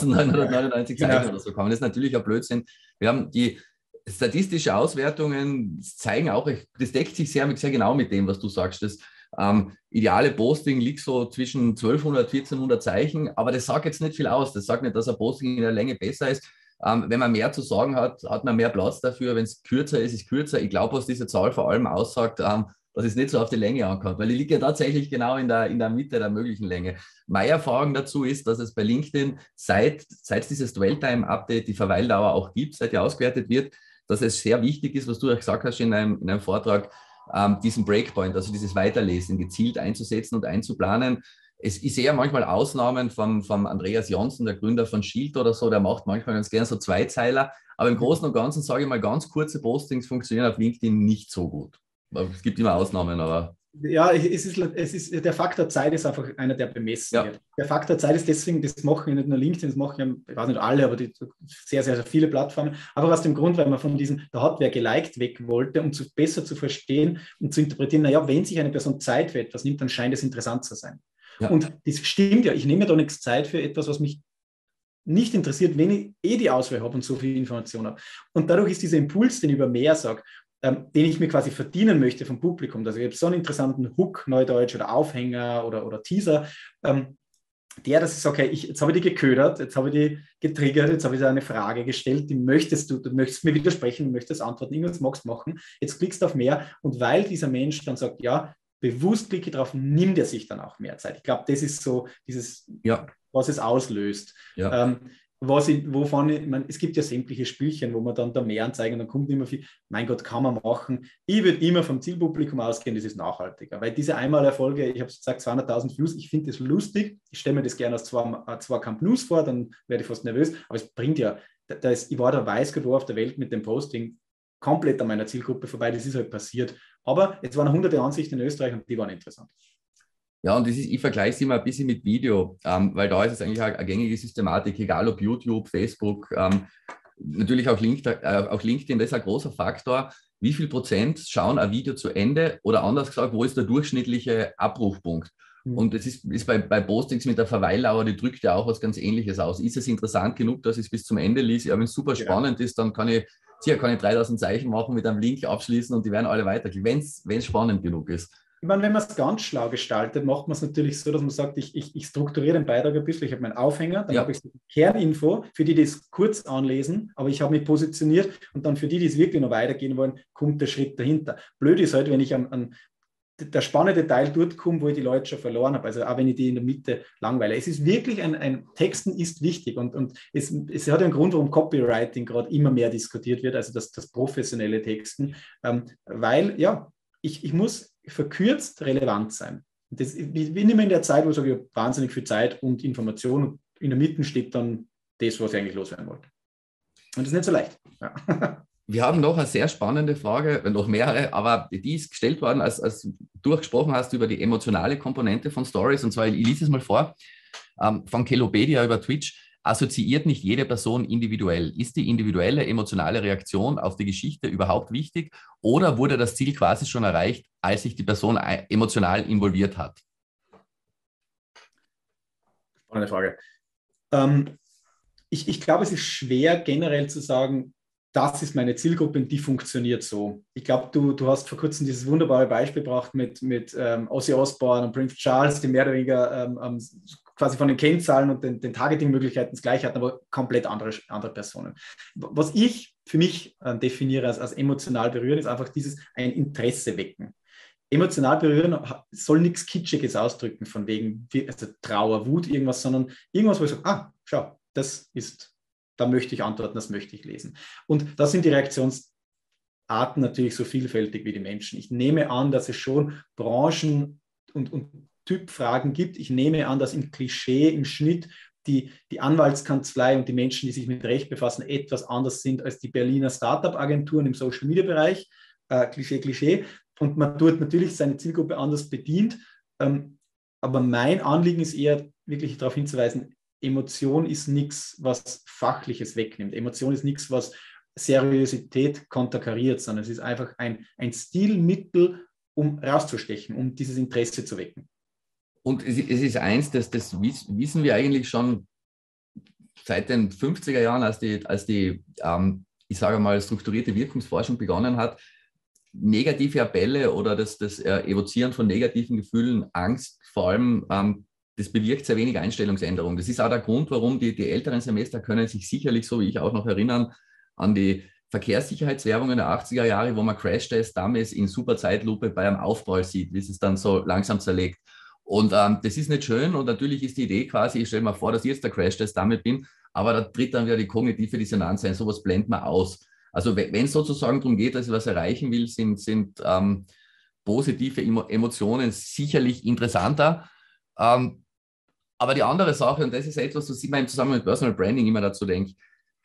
2999 Zeichen oder so kommen. Das ist natürlich ein Blödsinn. Wir haben die statistische Auswertungen zeigen auch, das deckt sich sehr genau mit dem, was du sagst. Das ideale Posting liegt so zwischen 1200, 1400 Zeichen, aber das sagt jetzt nicht viel aus. Das sagt nicht, dass ein Posting in der Länge besser ist. Wenn man mehr zu sagen hat, hat man mehr Platz dafür. Wenn es kürzer ist, ist kürzer. Ich glaube, was diese Zahl vor allem aussagt, dass es nicht so auf die Länge ankommt, weil die liegt ja tatsächlich genau in der Mitte der möglichen Länge. Meine Erfahrung dazu ist, dass es bei LinkedIn seit dieses Dwell-Time-Update die Verweildauer auch gibt, seit die ausgewertet wird, dass es sehr wichtig ist, was du ja gesagt hast in einem Vortrag, diesen Breakpoint, also dieses Weiterlesen gezielt einzusetzen und einzuplanen. Ich sehe ja manchmal Ausnahmen vom Andreas Johnson, der Gründer von Shield oder so, der macht manchmal ganz gerne so Zweizeiler, aber im Großen und Ganzen sage ich mal, ganz kurze Postings funktionieren auf LinkedIn nicht so gut. Es gibt immer Ausnahmen, aber Ja, der Faktor Zeit ist einfach einer, der bemessen wird. Der Faktor Zeit ist deswegen, das machen ja nicht nur LinkedIn, das machen ja, ich weiß nicht alle, aber sehr, sehr, sehr viele Plattformen. Aber aus dem Grund, weil man von diesem, da hat wer geliked, weg wollte, um besser zu verstehen und zu interpretieren, naja, wenn sich eine Person Zeit für etwas nimmt, dann scheint es interessant zu sein. Ja. Und das stimmt ja, ich nehme mir da nichts Zeit für etwas, was mich nicht interessiert, wenn ich die Auswahl habe und so viel Information habe. Und dadurch ist dieser Impuls, den ich über mehr sage, den ich mir quasi verdienen möchte vom Publikum. Also ich habe so einen interessanten Hook, Neudeutsch, oder Aufhänger oder Teaser, dass ich sage, okay, jetzt habe ich die geködert, jetzt habe ich die getriggert, jetzt habe ich dir eine Frage gestellt, die du möchtest mir widersprechen, du möchtest antworten, irgendwas magst machen, jetzt klickst du auf mehr und weil dieser Mensch dann sagt, ja, bewusst klicke drauf, nimmt er sich dann auch mehr Zeit. Ich glaube, das ist so dieses, was es auslöst. Ja. Es gibt ja sämtliche Spielchen, wo man dann da mehr anzeigen und dann kommt immer viel, mein Gott, kann man machen. Ich würde immer vom Zielpublikum ausgehen, das ist nachhaltiger, weil diese Einmalerfolge, ich habe gesagt 200.000 Views, ich finde das lustig, ich stelle mir das gerne als zwei Camp News vor, dann werde ich fast nervös, aber es bringt ja, ich war der Weißgott auf der Welt mit dem Posting komplett an meiner Zielgruppe vorbei, das ist halt passiert, aber es waren hunderte Ansichten in Österreich und die waren interessant. Ja, und ich vergleiche es immer ein bisschen mit Video, weil da ist es eigentlich eine gängige Systematik, egal ob YouTube, Facebook, natürlich auch LinkedIn, das ist ein großer Faktor. Wie viel Prozent schauen ein Video zu Ende oder anders gesagt, wo ist der durchschnittliche Abrufpunkt? Und das ist bei Postings mit der Verweildauer, die drückt ja auch was ganz Ähnliches aus. Ist es interessant genug, dass ich es bis zum Ende lese? Ja, wenn es super spannend ist, dann kann ich 3000 Zeichen machen, mit einem Link abschließen und die werden alle weitergehen, wenn es spannend genug ist. Ich meine, wenn man es ganz schlau gestaltet, macht man es natürlich so, dass man sagt, ich strukturiere den Beitrag ein bisschen, ich habe meinen Aufhänger, dann habe ich die Kerninfo, für die es kurz anlesen, aber ich habe mich positioniert und dann für die es wirklich noch weitergehen wollen, kommt der Schritt dahinter. Blöd ist halt, wenn ich an der spannende Teil dort komme, wo ich die Leute schon verloren habe, also auch wenn ich die in der Mitte langweile. Es ist wirklich ein Texten ist wichtig und es hat einen Grund, warum Copywriting gerade immer mehr diskutiert wird, also das professionelle Texten, weil ja, ich muss verkürzt relevant sein. Ich bin immer in der Zeit, wo ich sage, ich habe wahnsinnig viel Zeit und Information und in der Mitte steht dann das, was ich eigentlich loswerden wollte. Und das ist nicht so leicht. Ja. Wir haben noch eine sehr spannende Frage, noch mehrere, aber die ist gestellt worden, als du gesprochen hast über die emotionale Komponente von Stories. Und zwar, ich lese es mal vor, von Kelopedia über Twitch. Assoziiert nicht jede Person individuell? Ist die individuelle emotionale Reaktion auf die Geschichte überhaupt wichtig oder wurde das Ziel quasi schon erreicht, als sich die Person emotional involviert hat? Spannende Frage. Ich glaube, es ist schwer generell zu sagen, das ist meine Zielgruppe und die funktioniert so. Ich glaube, du hast vor kurzem dieses wunderbare Beispiel gebracht mit Ozzy Osbourne und Prince Charles, die mehr oder weniger quasi von den Kennzahlen und den Targeting-Möglichkeiten das gleiche hatten, aber komplett andere Personen. Was ich für mich definiere als emotional berühren, ist einfach ein Interesse wecken. Emotional berühren soll nichts Kitschiges ausdrücken, von wegen also Trauer, Wut, irgendwas, sondern irgendwas, wo ich sage, schau, da möchte ich antworten, das möchte ich lesen. Und da sind die Reaktionsarten natürlich so vielfältig wie die Menschen. Ich nehme an, dass es schon Branchen und Typfragen gibt. Ich nehme an, dass im Klischee, im Schnitt die Anwaltskanzlei und die Menschen, die sich mit Recht befassen, etwas anders sind als die Berliner Startup-Agenturen im Social-Media-Bereich. Klischee. Und man dort natürlich seine Zielgruppe anders bedient. Aber mein Anliegen ist eher, wirklich darauf hinzuweisen, Emotion ist nichts, was Fachliches wegnimmt. Emotion ist nichts, was Seriosität konterkariert, sondern es ist einfach ein Stilmittel, um rauszustechen, um dieses Interesse zu wecken. Und es ist eins, das wissen wir eigentlich schon seit den 50er Jahren, als die ich sage mal, strukturierte Wirkungsforschung begonnen hat. Negative Appelle oder das Evozieren von negativen Gefühlen, Angst vor allem, das bewirkt sehr wenig Einstellungsänderung. Das ist auch der Grund, warum die älteren Semester können sich sicherlich, so wie ich auch noch erinnern, an die Verkehrssicherheitswerbungen der 80er Jahre, wo man Crash-Test-Dummies in super Zeitlupe bei einem Aufprall sieht, wie es dann so langsam zerlegt. Und das ist nicht schön und natürlich ist die Idee quasi, ich stelle mir vor, dass ich jetzt der Crash-Test-Dummy bin, aber da tritt dann wieder die kognitive Dissonanz ein, sowas blendet man aus. Also wenn es sozusagen darum geht, dass ich was erreichen will, sind positive Emotionen sicherlich interessanter. Aber die andere Sache, und das ist etwas, was ich mir im Zusammenhang mit Personal Branding immer dazu denke,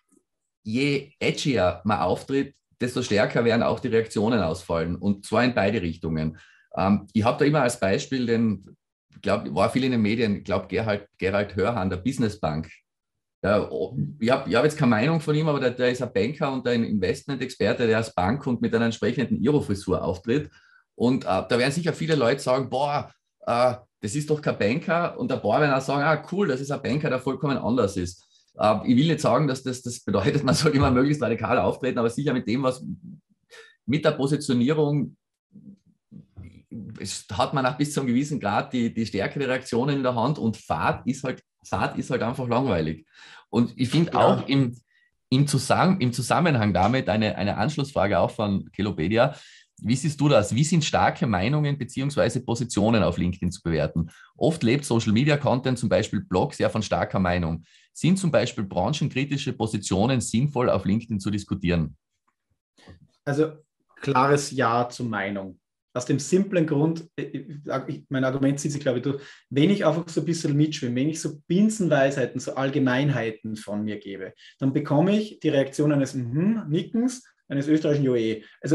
je edgier man auftritt, desto stärker werden auch die Reaktionen ausfallen und zwar in beide Richtungen. Ich habe da immer als Beispiel ich glaube, war viel in den Medien, ich glaube, Gerald Hörhan, der Businessbank. Ja, ich hab jetzt keine Meinung von ihm, aber der ist ein Banker und ein Investmentexperte, der als Bank und mit einer entsprechenden Iro-Frisur auftritt. Und da werden sicher viele Leute sagen, boah, das ist doch kein Banker. Und ein paar werden auch sagen, cool, das ist ein Banker, der vollkommen anders ist. Ich will nicht sagen, dass das bedeutet, man soll immer möglichst radikal auftreten, aber sicher mit dem, was mit der Positionierung hat man auch bis zu einem gewissen Grad die stärkere Reaktion in der Hand und Fahrt ist halt einfach langweilig. Und ich finde auch im Zusammenhang damit eine Anschlussfrage auch von Kelopedia. Wie siehst du das? Wie sind starke Meinungen bzw. Positionen auf LinkedIn zu bewerten? Oft lebt Social Media Content, zum Beispiel Blogs, ja von starker Meinung. Sind zum Beispiel branchenkritische Positionen sinnvoll auf LinkedIn zu diskutieren? Also klares Ja zur Meinung. Aus dem simplen Grund, mein Argument zieht sich, glaube ich, durch, wenn ich einfach so ein bisschen mitschwimme, wenn ich so Binsenweisheiten, so Allgemeinheiten von mir gebe, dann bekomme ich die Reaktion eines Nickens, eines österreichischen Joe. Also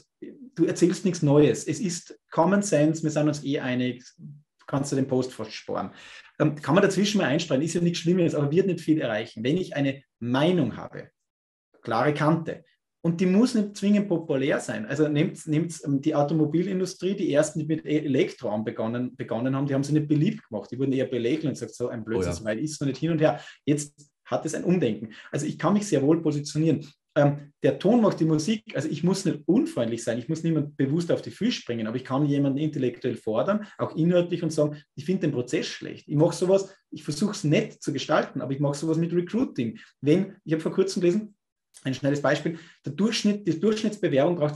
du erzählst nichts Neues. Es ist Common Sense, wir sind uns einig, kannst du den Post fast sparen. Kann man dazwischen mal einstreuen, ist ja nichts Schlimmes, aber wird nicht viel erreichen. Wenn ich eine Meinung habe, klare Kante, und die muss nicht zwingend populär sein. Also nehmt die Automobilindustrie, die ersten, die mit Elektroautos begonnen haben, die haben sie nicht beliebt gemacht. Die wurden eher belächelt und gesagt, so ein Blödsinn, so weit ist es noch nicht hin und her. Jetzt hat es ein Umdenken. Also ich kann mich sehr wohl positionieren. Der Ton macht die Musik, also ich muss nicht unfreundlich sein, ich muss niemand bewusst auf die Füße springen, aber ich kann jemanden intellektuell fordern, auch inhaltlich und sagen, ich finde den Prozess schlecht. Ich mache sowas, ich versuche es nett zu gestalten, aber ich mache sowas mit Recruiting. Ich habe vor kurzem gelesen, ein schnelles Beispiel, die Durchschnittsbewerbung braucht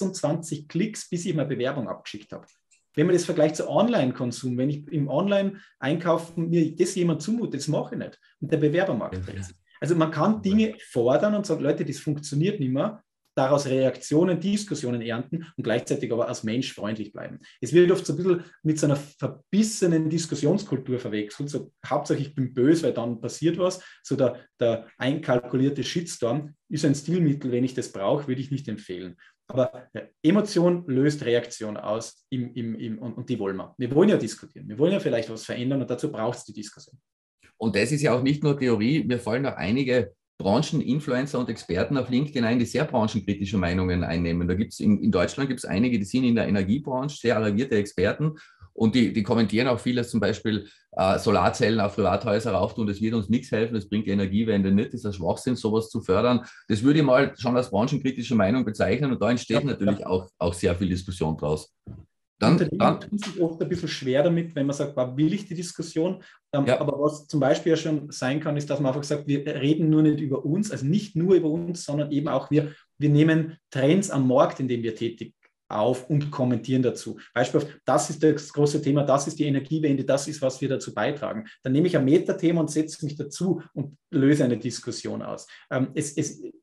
26 Klicks, bis ich meine Bewerbung abgeschickt habe. Wenn man das vergleicht zu Online-Konsum, wenn ich im Online-Einkaufen mir das jemand zumute, das mache ich nicht. Und der Bewerbermarkt dreht sich. Also man kann Dinge fordern und sagen, Leute, das funktioniert nicht mehr, daraus Reaktionen, Diskussionen ernten und gleichzeitig aber als Mensch freundlich bleiben. Es wird oft so ein bisschen mit so einer verbissenen Diskussionskultur verwechselt, so Hauptsache ich bin böse, weil dann passiert was, so der einkalkulierte Shitstorm ist ein Stilmittel, wenn ich das brauche, würde ich nicht empfehlen. Aber Emotion löst Reaktion aus und die wollen wir. Wir wollen ja diskutieren, wir wollen ja vielleicht was verändern und dazu braucht es die Diskussion. Und das ist ja auch nicht nur Theorie, mir fallen auch einige Brancheninfluencer und Experten auf LinkedIn ein, die sehr branchenkritische Meinungen einnehmen. Da gibt's in Deutschland gibt es einige, die sind in der Energiebranche sehr engagierte Experten und die kommentieren auch vieles, zum Beispiel Solarzellen auf Privathäuser rauf tun, das wird uns nichts helfen, das bringt die Energiewende nicht, das ist ein Schwachsinn, sowas zu fördern. Das würde ich mal schon als branchenkritische Meinung bezeichnen und da entsteht natürlich auch sehr viel Diskussion draus. Unternehmen tun sich oft ein bisschen schwer damit, wenn man sagt, will ich die Diskussion? Aber was zum Beispiel ja schon sein kann, ist, dass man einfach sagt, wir reden nur nicht über uns, also nicht nur über uns, sondern eben auch wir nehmen Trends am Markt, in dem wir tätig auf und kommentieren dazu. Beispiel, das ist das große Thema, das ist die Energiewende, das ist, was wir dazu beitragen. Dann nehme ich ein Metathema und setze mich dazu und löse eine Diskussion aus. Es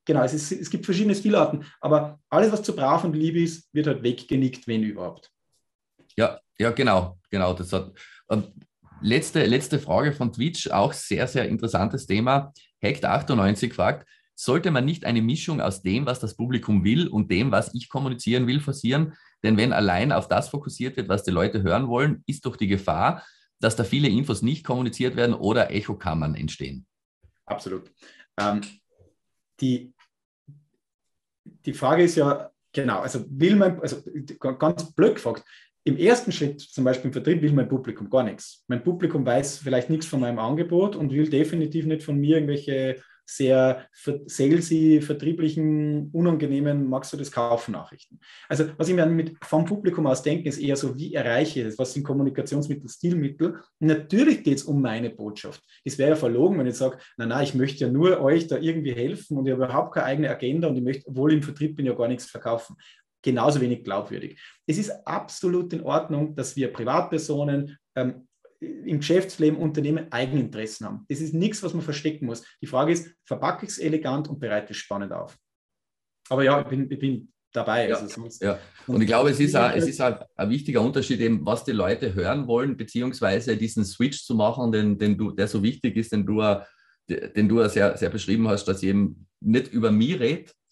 gibt verschiedene Stilarten, aber alles, was zu brav und lieb ist, wird halt weggenickt, wenn überhaupt. Ja, genau. Das hat, letzte Frage von Twitch, auch sehr, sehr interessantes Thema. Hekt98 fragt, sollte man nicht eine Mischung aus dem, was das Publikum will und dem, was ich kommunizieren will, forcieren? Denn wenn allein auf das fokussiert wird, was die Leute hören wollen, ist doch die Gefahr, dass da viele Infos nicht kommuniziert werden oder Echokammern entstehen. Absolut. Die Frage ist ja, genau, also ganz blöd gefragt, im ersten Schritt, zum Beispiel im Vertrieb, will mein Publikum gar nichts. Mein Publikum weiß vielleicht nichts von meinem Angebot und will definitiv nicht von mir irgendwelche sehr salesy, vertrieblichen, unangenehmen, magst du das kaufen Nachrichten. Also was ich mir vom Publikum aus denke, ist eher so, wie erreiche ich es? Was sind Kommunikationsmittel, Stilmittel? Und natürlich geht es um meine Botschaft. Das wäre ja verlogen, wenn ich sage, ich möchte ja nur euch da irgendwie helfen und ich habe überhaupt keine eigene Agenda und ich möchte, obwohl im Vertrieb bin, ja gar nichts verkaufen. Genauso wenig glaubwürdig. Es ist absolut in Ordnung, dass wir Privatpersonen im Geschäftsleben, Unternehmen Eigeninteressen haben. Das ist nichts, was man verstecken muss. Die Frage ist, verpacke ich es elegant und bereite es spannend auf. Aber ja, ich bin dabei. Ja, also ja. Und ich glaube, es ist auch ein wichtiger Unterschied, eben, was die Leute hören wollen, beziehungsweise diesen Switch zu machen, der so wichtig ist, den du sehr, sehr beschrieben hast, dass ich eben nicht über mich rede,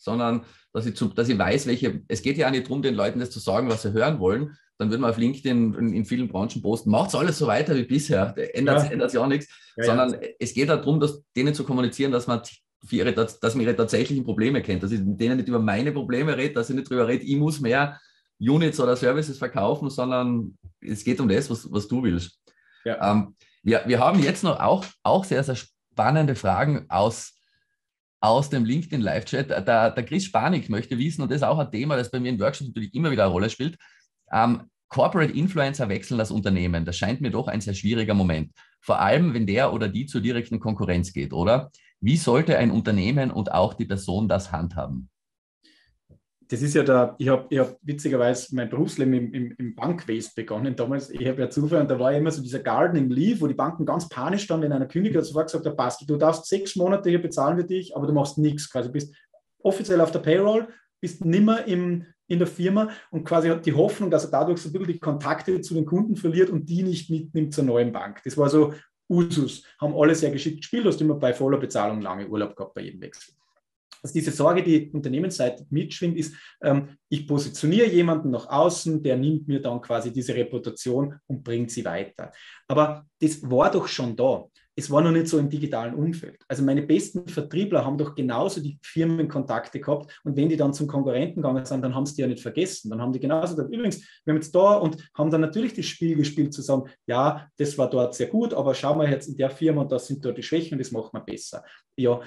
sondern dass ich weiß, es geht ja auch nicht darum, den Leuten das zu sagen, was sie hören wollen. Dann würden wir auf LinkedIn in vielen Branchen posten, macht alles so weiter wie bisher, ändert ja auch nichts, sondern es geht darum, denen zu kommunizieren, dass man ihre tatsächlichen Probleme kennt, dass ich mit denen nicht über meine Probleme rede, dass ich nicht darüber rede, ich muss mehr Units oder Services verkaufen, sondern es geht um das, was du willst. Ja. Wir haben jetzt noch auch sehr, sehr spannende Fragen aus dem LinkedIn Live-Chat. Der Chris Spanik möchte wissen, und das ist auch ein Thema, das bei mir in Workshops natürlich immer wieder eine Rolle spielt, Corporate Influencer wechseln das Unternehmen. Das scheint mir doch ein sehr schwieriger Moment. Vor allem, wenn der oder die zur direkten Konkurrenz geht, oder? Wie sollte ein Unternehmen und auch die Person das handhaben? Das ist ich habe witzigerweise mein Berufsleben im Bankwesen begonnen damals. Ich habe ja Zufall und da war immer so dieser Gardening Leave, wo die Banken ganz panisch dann, wenn einer kündigt, hat sofort gesagt, da passt, du darfst 6 Monate hier bezahlen für dich, aber du machst nichts. Quasi bist offiziell auf der Payroll, bist nimmer in der Firma und quasi hat die Hoffnung, dass er dadurch so ein bisschen die Kontakte zu den Kunden verliert und die nicht mitnimmt zur neuen Bank. Das war so Usus. Haben alle sehr geschickt gespielt, du hast immer bei voller Bezahlung lange Urlaub gehabt bei jedem Wechsel. Also diese Sorge, die Unternehmensseitig mitschwingt, ist, ich positioniere jemanden nach außen, der nimmt mir dann quasi diese Reputation und bringt sie weiter. Aber das war doch schon da. Es war noch nicht so im digitalen Umfeld. Also meine besten Vertriebler haben doch genauso die Firmenkontakte gehabt und wenn die dann zum Konkurrenten gegangen sind, dann haben sie die ja nicht vergessen. Dann haben die genauso gesagt, übrigens, wir haben jetzt da und haben dann natürlich das Spiel gespielt, zu sagen, ja, das war dort sehr gut, aber schauen wir jetzt in der Firma und das sind dort die Schwächen und das machen wir besser. Ja,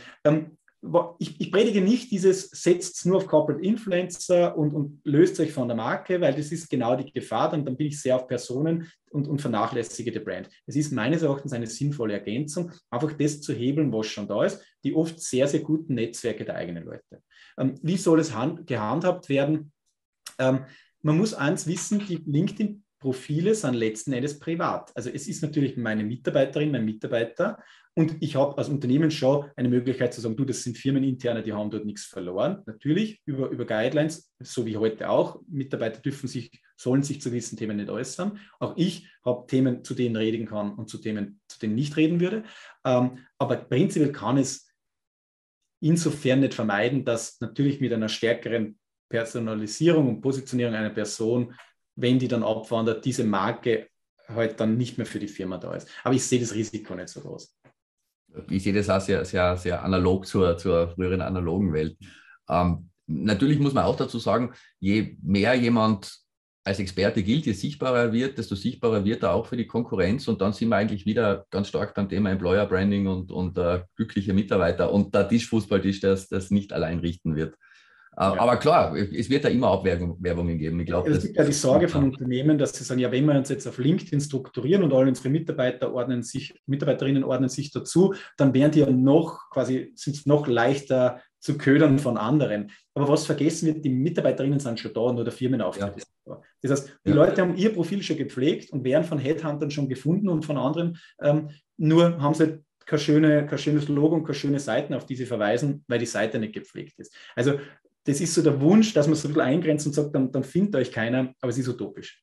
ich predige nicht setzt es nur auf Corporate Influencer und löst euch von der Marke, weil das ist genau die Gefahr, dann bin ich sehr auf Personen und vernachlässige die Brand. Es ist meines Erachtens eine sinnvolle Ergänzung, einfach das zu hebeln, was schon da ist, die oft sehr, sehr guten Netzwerke der eigenen Leute. Wie soll es gehandhabt werden? Man muss eins wissen, die LinkedIn-Profile sind letzten Endes privat. Also es ist natürlich meine Mitarbeiterin, mein Mitarbeiter, und ich habe als Unternehmen schon eine Möglichkeit zu sagen, du, das sind Firmeninterne, die haben dort nichts verloren. Natürlich über Guidelines, so wie heute auch. Mitarbeiter sollen sich zu gewissen Themen nicht äußern. Auch ich habe Themen, zu denen reden kann und zu Themen, zu denen nicht reden würde. Aber prinzipiell kann es insofern nicht vermeiden, dass natürlich mit einer stärkeren Personalisierung und Positionierung einer Person, wenn die dann abwandert, diese Marke halt dann nicht mehr für die Firma da ist. Aber ich sehe das Risiko nicht so groß. Ich sehe das auch sehr, sehr, sehr analog zur früheren analogen Welt. Natürlich muss man auch dazu sagen, je mehr jemand als Experte gilt, je sichtbarer wird, desto sichtbarer wird er auch für die Konkurrenz. Und dann sind wir eigentlich wieder ganz stark beim Thema Employer Branding und glückliche Mitarbeiter und der Tischfußballtisch, das nicht allein richten wird. Ja. Aber klar, es wird da immer Abwerbungen geben. Ich glaube, es gibt ja die Sorge von Unternehmen, dass sie sagen, ja, wenn wir uns jetzt auf LinkedIn strukturieren und alle unsere Mitarbeiterinnen ordnen sich dazu, dann werden die ja sind es noch leichter zu ködern von anderen. Aber was vergessen wird, die Mitarbeiterinnen sind schon da, nur der Firmenauftritt ist da. Das heißt, die Leute haben ihr Profil schon gepflegt und werden von Headhuntern schon gefunden und von anderen, nur haben sie kein schönes Logo und keine schöne Seiten, auf die sie verweisen, weil die Seite nicht gepflegt ist. Also das ist so der Wunsch, dass man so ein bisschen eingrenzt und sagt, dann findet euch keiner, aber es ist utopisch.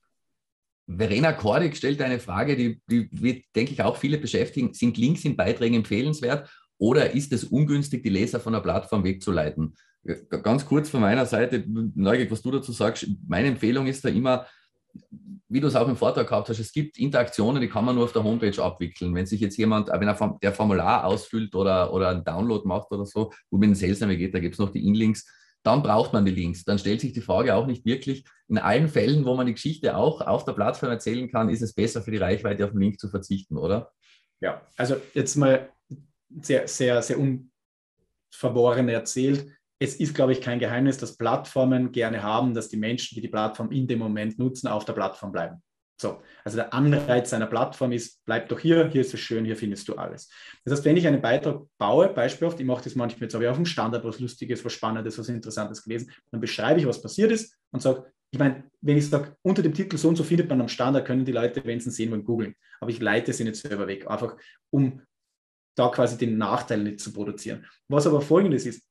Verena Kordig stellt eine Frage, die wird, denke ich, auch viele beschäftigen. Sind Links in Beiträgen empfehlenswert oder ist es ungünstig, die Leser von der Plattform wegzuleiten? Ganz kurz von meiner Seite, neugierig, was du dazu sagst. Meine Empfehlung ist da immer, wie du es auch im Vortrag gehabt hast, es gibt Interaktionen, die kann man nur auf der Homepage abwickeln. Wenn sich jetzt jemand, der Formular ausfüllt oder einen Download macht oder so, wo mit dem Sales geht, da gibt es noch die In-Links, dann braucht man die Links. Dann stellt sich die Frage auch nicht wirklich, in allen Fällen, wo man die Geschichte auch auf der Plattform erzählen kann, ist es besser für die Reichweite auf den Link zu verzichten, oder? Ja, also jetzt mal sehr, sehr, sehr unverworren erzählt. Es ist, glaube ich, kein Geheimnis, dass Plattformen gerne haben, dass die Menschen, die die Plattform in dem Moment nutzen, auf der Plattform bleiben. So, also der Anreiz einer Plattform ist, bleib doch hier ist es schön, hier findest du alles. Das heißt, wenn ich einen Beitrag baue, beispielhaft, ich mache das manchmal, jetzt habe ich auf dem Standard was Lustiges, was Spannendes, was Interessantes gelesen, dann beschreibe ich, was passiert ist und sage, ich meine, wenn ich sage, unter dem Titel so und so findet man am Standard, können die Leute, wenn sie ihn sehen wollen, googeln. Aber ich leite sie nicht selber weg, einfach um da quasi den Nachteil nicht zu produzieren. Was aber Folgendes ist,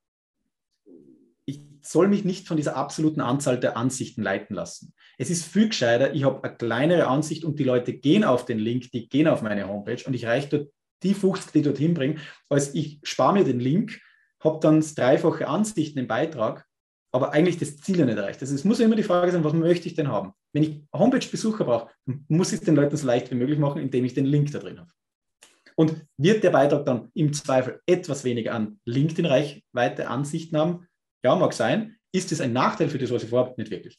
ich soll mich nicht von dieser absoluten Anzahl der Ansichten leiten lassen. Es ist viel gescheiter, ich habe eine kleinere Ansicht und die Leute gehen auf den Link, die gehen auf meine Homepage und ich reiche dort die 50, die dorthin bringen, als ich spare mir den Link, habe dann das dreifache Ansichten im Beitrag, aber eigentlich das Ziel ja nicht erreicht. Also es muss ja immer die Frage sein, was möchte ich denn haben? Wenn ich Homepage-Besucher brauche, muss ich es den Leuten so leicht wie möglich machen, indem ich den Link da drin habe. Und wird der Beitrag dann im Zweifel etwas weniger an LinkedIn-Reichweite, Ansichten haben? Ja, mag sein. Ist es ein Nachteil für das, was ich vorhabe? Nicht wirklich.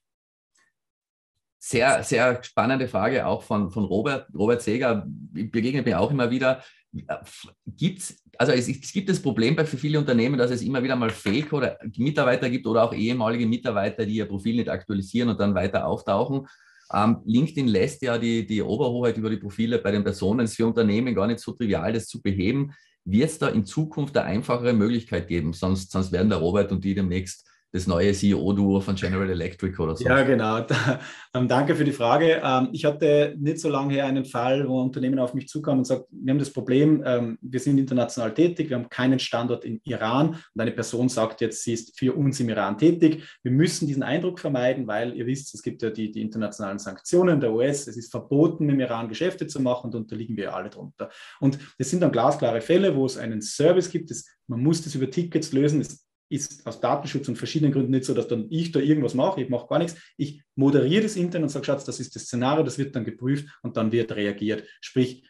Sehr, sehr spannende Frage auch von Robert Seger. Begegnet mir auch immer wieder. Es gibt das Problem für viele Unternehmen, dass es immer wieder mal Fake oder Mitarbeiter gibt oder auch ehemalige Mitarbeiter, die ihr Profil nicht aktualisieren und dann weiter auftauchen. LinkedIn lässt ja die Oberhoheit über die Profile bei den Personen. Es ist für Unternehmen gar nicht so trivial, das zu beheben. Wird es da in Zukunft eine einfachere Möglichkeit geben? Sonst werden der Robert und die demnächst das neue CEO-Duo von General Electric oder so. Ja, genau. Danke für die Frage. Ich hatte nicht so lange her einen Fall, wo ein Unternehmen auf mich zukam und sagt, wir haben das Problem, wir sind international tätig, wir haben keinen Standort in Iran und eine Person sagt jetzt, sie ist für uns im Iran tätig. Wir müssen diesen Eindruck vermeiden, weil ihr wisst, es gibt ja die internationalen Sanktionen der US, es ist verboten, mit dem Iran Geschäfte zu machen und unterliegen wir alle drunter. Und das sind dann glasklare Fälle, wo es einen Service gibt, man muss das über Tickets lösen, es ist aus Datenschutz und verschiedenen Gründen nicht so, dass dann ich da irgendwas mache, ich mache gar nichts. Ich moderiere das intern und sage, Schatz, das ist das Szenario, das wird dann geprüft und dann wird reagiert. Sprich,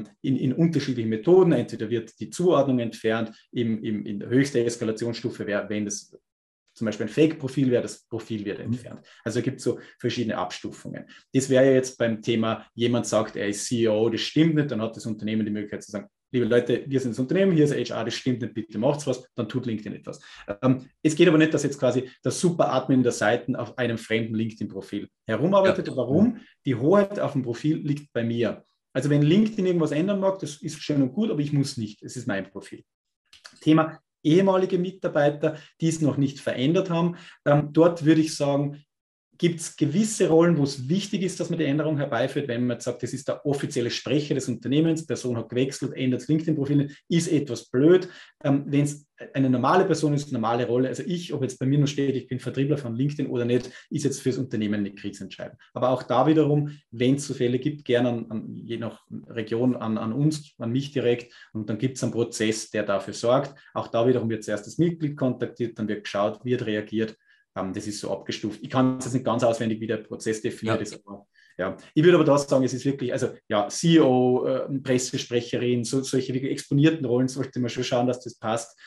in unterschiedlichen Methoden, entweder wird die Zuordnung entfernt, in der höchsten Eskalationsstufe, wenn das zum Beispiel ein Fake-Profil wäre, das Profil wird entfernt. Also es gibt so verschiedene Abstufungen. Das wäre ja jetzt beim Thema, jemand sagt, er ist CEO, das stimmt nicht, dann hat das Unternehmen die Möglichkeit zu sagen, liebe Leute, wir sind das Unternehmen, hier ist HR, das stimmt nicht, bitte macht's was, dann tut LinkedIn etwas. Es geht aber nicht, dass jetzt quasi der Super-Admin der Seiten auf einem fremden LinkedIn-Profil herumarbeitet. Ja. Warum? Die Hoheit auf dem Profil liegt bei mir. Also wenn LinkedIn irgendwas ändern mag, das ist schön und gut, aber ich muss nicht. Es ist mein Profil. Thema ehemalige Mitarbeiter, die es noch nicht verändert haben. Dort würde ich sagen, gibt es gewisse Rollen, wo es wichtig ist, dass man die Änderung herbeiführt, wenn man jetzt sagt, das ist der offizielle Sprecher des Unternehmens, die Person hat gewechselt, ändert das LinkedIn-Profil, ist etwas blöd. Wenn es eine normale Person ist, eine normale Rolle, also ob jetzt bei mir nur steht, ich bin Vertriebler von LinkedIn oder nicht, ist jetzt fürs Unternehmen nicht kriegsentscheidend. Aber auch da wiederum, wenn es so Fälle gibt, gerne je nach Region an uns, an mich direkt, und dann gibt es einen Prozess, der dafür sorgt. Auch da wiederum wird zuerst das Mitglied kontaktiert, dann wird geschaut, wird reagiert. Das ist so abgestuft. Ich kann es jetzt nicht ganz auswendig, wie der Prozess definiert ist. Aber, ja. Ich würde aber das sagen, es ist wirklich, also ja, CEO, Pressesprecherin, solche exponierten Rollen sollte man schon schauen, dass das passt.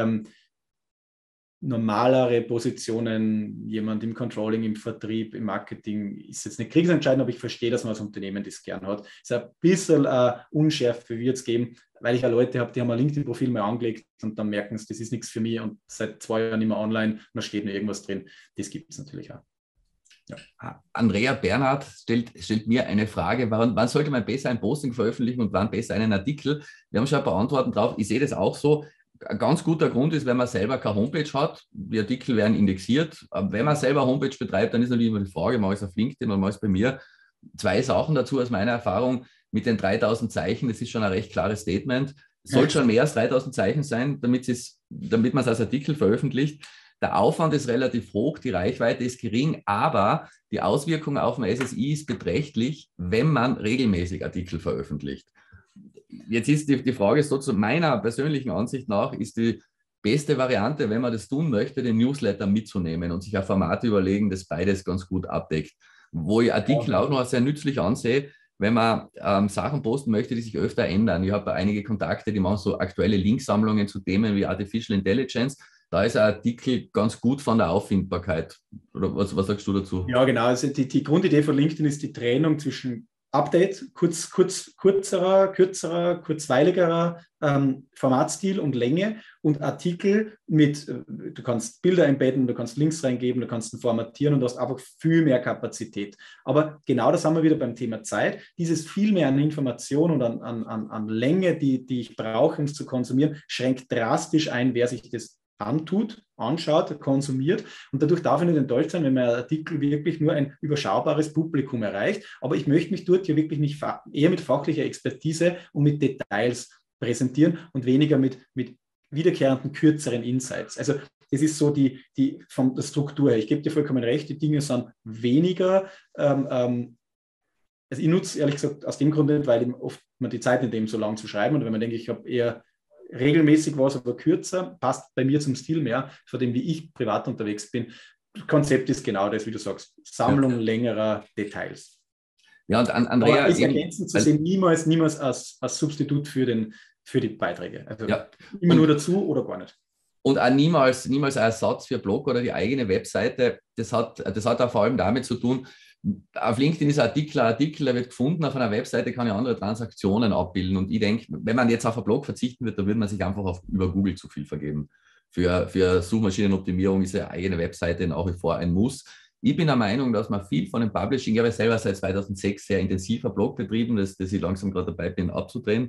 Normalere Positionen, jemand im Controlling, im Vertrieb, im Marketing, ist jetzt nicht kriegsentscheidend, aber ich verstehe, dass man als Unternehmen das gern hat. Es ist ein bisschen unschärf, wie wir es geben, weil ich ja Leute habe, die haben ein LinkedIn-Profil mal angelegt und dann merken sie, das ist nichts für mich und seit 2 Jahren nicht mehr online und da steht nur irgendwas drin. Das gibt es natürlich auch. Ja. Andrea Bernhard stellt mir eine Frage, wann sollte man besser ein Posting veröffentlichen und wann besser einen Artikel? Wir haben schon ein paar Antworten drauf. Ich sehe das auch so. Ein ganz guter Grund ist, wenn man selber keine Homepage hat, die Artikel werden indexiert. Wenn man selber Homepage betreibt, dann ist natürlich immer die Frage, mache ich es auf LinkedIn oder mache ich es bei mir? 2 Sachen dazu aus meiner Erfahrung mit den 3000 Zeichen, das ist schon ein recht klares Statement. Es soll schon mehr als 3000 Zeichen sein, damit man es als Artikel veröffentlicht. Der Aufwand ist relativ hoch, die Reichweite ist gering, aber die Auswirkung auf den SSI ist beträchtlich, wenn man regelmäßig Artikel veröffentlicht. Jetzt ist die Frage so, zu meiner persönlichen Ansicht nach, ist die beste Variante, wenn man das tun möchte, den Newsletter mitzunehmen und sich ein Format überlegen, das beides ganz gut abdeckt. Wo ich Artikel auch noch sehr nützlich ansehe, wenn man Sachen posten möchte, die sich öfter ändern. Ich habe einige Kontakte, die machen so aktuelle Linksammlungen zu Themen wie Artificial Intelligence. Da ist ein Artikel ganz gut von der Auffindbarkeit. Oder was sagst du dazu? Ja, genau. Also die Grundidee von LinkedIn ist die Trennung zwischen Update, kürzerer, kurzweiligerer Formatstil und Länge und Artikel mit, du kannst Bilder embedden, du kannst Links reingeben, du kannst ihn formatieren und du hast einfach viel mehr Kapazität. Aber genau das haben wir wieder beim Thema Zeit. Dieses viel mehr an Information und an Länge, die ich brauche, um es zu konsumieren, schränkt drastisch ein, wer sich das antut, anschaut, konsumiert und dadurch darf ich nicht enttäuscht sein, wenn mein Artikel wirklich nur ein überschaubares Publikum erreicht, aber ich möchte mich dort hier wirklich nicht eher mit fachlicher Expertise und mit Details präsentieren und weniger mit wiederkehrenden, kürzeren Insights. Also das ist so von der Struktur her. Ich gebe dir vollkommen recht, die Dinge sind weniger, also ich nutze ehrlich gesagt aus dem Grund nicht, weil oft man die Zeit nicht eben so lang zu schreiben und wenn man denkt, ich habe eher regelmäßig was, aber kürzer, passt bei mir zum Stil mehr, von dem, wie ich privat unterwegs bin. Das Konzept ist genau das, wie du sagst, Sammlung längerer Details. Ja, und Andrea, aber ist ergänzend zu sehen, niemals als Substitut für die Beiträge. Also immer nur dazu oder gar nicht. Und auch niemals ein Ersatz für Blog oder die eigene Webseite. Das hat auch vor allem damit zu tun, auf LinkedIn ist ein Artikel, der wird gefunden, auf einer Webseite kann ja andere Transaktionen abbilden. Und ich denke, wenn man jetzt auf einen Blog verzichten wird, dann würde man sich einfach über Google zu viel vergeben. Für Suchmaschinenoptimierung ist eine eigene Webseite nach wie vor ein Muss. Ich bin der Meinung, dass man viel von dem Publishing, ich habe selber seit 2006 sehr intensiver Blog betrieben, das ich langsam gerade dabei bin abzudrehen.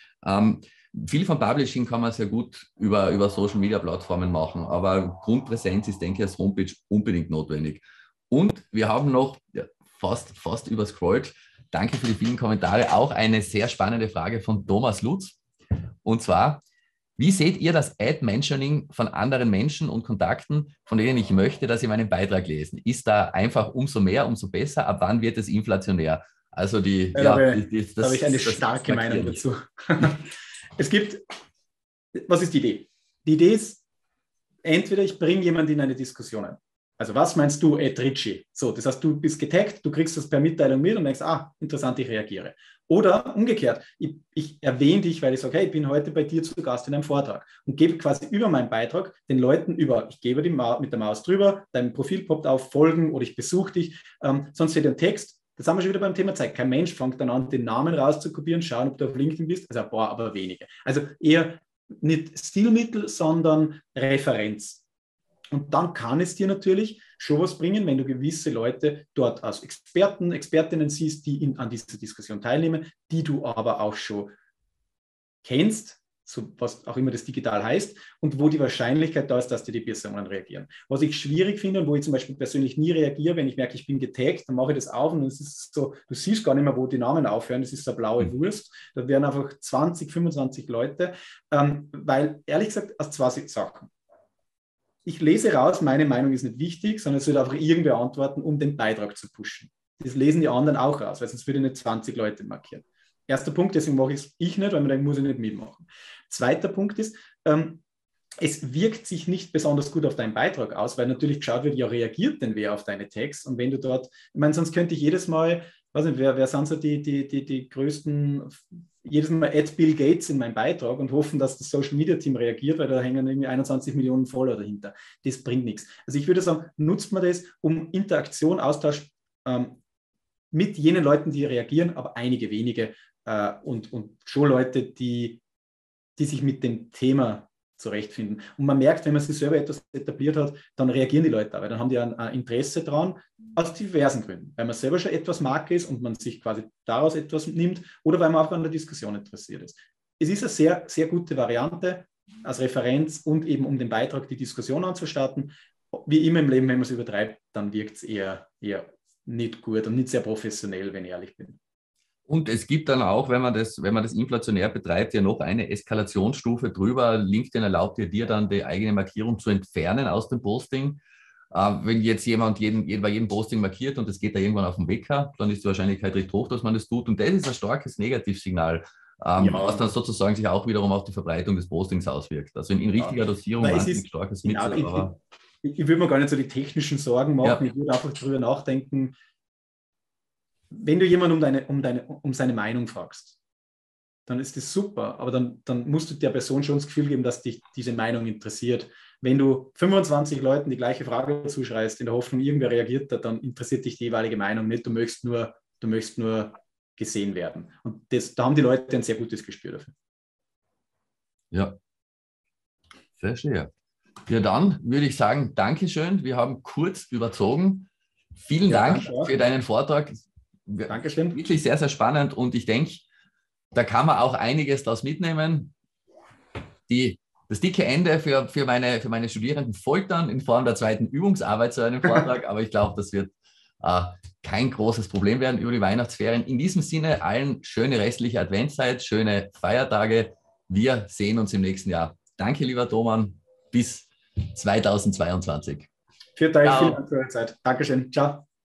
Viel von Publishing kann man sehr gut über Social-Media-Plattformen machen, aber Grundpräsenz ist, denke ich, als Homepage unbedingt notwendig. Und wir haben noch fast überscrollt. Danke für die vielen Kommentare. Auch eine sehr spannende Frage von Thomas Lutz. Und zwar, wie seht ihr das Ad-Mentioning von anderen Menschen und Kontakten, von denen ich möchte, dass sie meinen Beitrag lesen? Ist da einfach umso mehr, umso besser? Ab wann wird es inflationär? Also da habe ich eine starke Meinung dazu. Es gibt, was ist die Idee? Die Idee ist, entweder ich bringe jemanden in eine Diskussion ein. Also was meinst du, Ed Ritchie? So, das heißt, du bist getaggt, du kriegst das per Mitteilung mit und denkst, interessant, ich reagiere. Oder umgekehrt, ich erwähne dich, weil ich sage, hey, ich bin heute bei dir zu Gast in einem Vortrag und gebe quasi über meinen Beitrag den Leuten ich gebe mit der Maus drüber, dein Profil poppt auf, folgen oder ich besuche dich, sonst steht ein Text. Das haben wir schon wieder beim Thema Zeit. Kein Mensch fängt dann an, den Namen rauszukopieren, schauen, ob du auf LinkedIn bist. Also ein paar, aber wenige. Also eher nicht Stilmittel, sondern Referenz. Und dann kann es dir natürlich schon was bringen, wenn du gewisse Leute dort als Experten, Expertinnen siehst, die an dieser Diskussion teilnehmen, die du aber auch schon kennst, so was auch immer das digital heißt, und wo die Wahrscheinlichkeit da ist, dass die Personen reagieren. Was ich schwierig finde und wo ich zum Beispiel persönlich nie reagiere, wenn ich merke, ich bin getaggt, dann mache ich das auf und es ist so, du siehst gar nicht mehr, wo die Namen aufhören, das ist so eine blaue Wurst. Da wären einfach 20, 25 Leute, weil ehrlich gesagt, aus zwei Sachen. Ich lese raus, meine Meinung ist nicht wichtig, sondern es wird einfach irgendwer antworten, um den Beitrag zu pushen. Das lesen die anderen auch raus, weil sonst würde ich nicht 20 Leute markieren. Erster Punkt, deswegen mache ich es nicht, weil man denkt, muss ich nicht mitmachen. Zweiter Punkt ist, es wirkt sich nicht besonders gut auf deinen Beitrag aus, weil natürlich geschaut wird, ja, reagiert denn wer auf deine Tags? Und wenn du dort, ich meine, sonst könnte ich jedes Mal, weiß nicht, wer sind so die größten, jedes Mal add Bill Gates in meinen Beitrag und hoffen, dass das Social Media Team reagiert, weil da hängen irgendwie 21 Millionen Follower dahinter. Das bringt nichts. Also ich würde sagen, nutzt man das, um Interaktion, Austausch mit jenen Leuten, die reagieren, aber einige wenige und schon Leute, die sich mit dem Thema zurechtfinden. Und man merkt, wenn man sich selber etwas etabliert hat, dann reagieren die Leute, weil dann haben die ein Interesse dran, aus diversen Gründen. Weil man selber schon etwas Marke ist und man sich quasi daraus etwas nimmt oder weil man auch an der Diskussion interessiert ist. Es ist eine sehr, sehr gute Variante als Referenz und eben um den Beitrag, die Diskussion anzustarten. Wie immer im Leben, wenn man es übertreibt, dann wirkt es eher nicht gut und nicht sehr professionell, wenn ich ehrlich bin. Und es gibt dann auch, wenn man das inflationär betreibt, ja noch eine Eskalationsstufe drüber. LinkedIn erlaubt dir dann die eigene Markierung zu entfernen aus dem Posting. Wenn jetzt jemand bei jedem Posting markiert und es geht da irgendwann auf den Wecker, dann ist die Wahrscheinlichkeit recht hoch, dass man das tut. Und das ist ein starkes Negativsignal, was dann sozusagen sich auch wiederum auf die Verbreitung des Postings auswirkt. Also in richtiger Dosierung wahnsinnig starkes Mittel. Ich würde mir gar nicht so die technischen Sorgen machen. Ja. Ich würde einfach darüber nachdenken, wenn du jemanden um seine Meinung fragst, dann ist das super, aber dann musst du der Person schon das Gefühl geben, dass dich diese Meinung interessiert. Wenn du 25 Leuten die gleiche Frage zuschreist, in der Hoffnung, irgendwer reagiert da, dann interessiert dich die jeweilige Meinung nicht. Du möchtest nur gesehen werden. Und da haben die Leute ein sehr gutes Gespür dafür. Ja, verstehe. Ja, dann würde ich sagen, Dankeschön. Wir haben kurz überzogen. Vielen Dank für deinen Vortrag. Dankeschön. Wirklich sehr, sehr spannend und ich denke, da kann man auch einiges daraus mitnehmen. Das dicke Ende für meine Studierenden folgt dann in Form der zweiten Übungsarbeit zu einem Vortrag, aber ich glaube, das wird kein großes Problem werden über die Weihnachtsferien. In diesem Sinne allen schöne restliche Adventszeit, schöne Feiertage. Wir sehen uns im nächsten Jahr. Danke, lieber Thomann. Bis 2022. Für euch, vielen Dank für eure Zeit. Dankeschön. Ciao.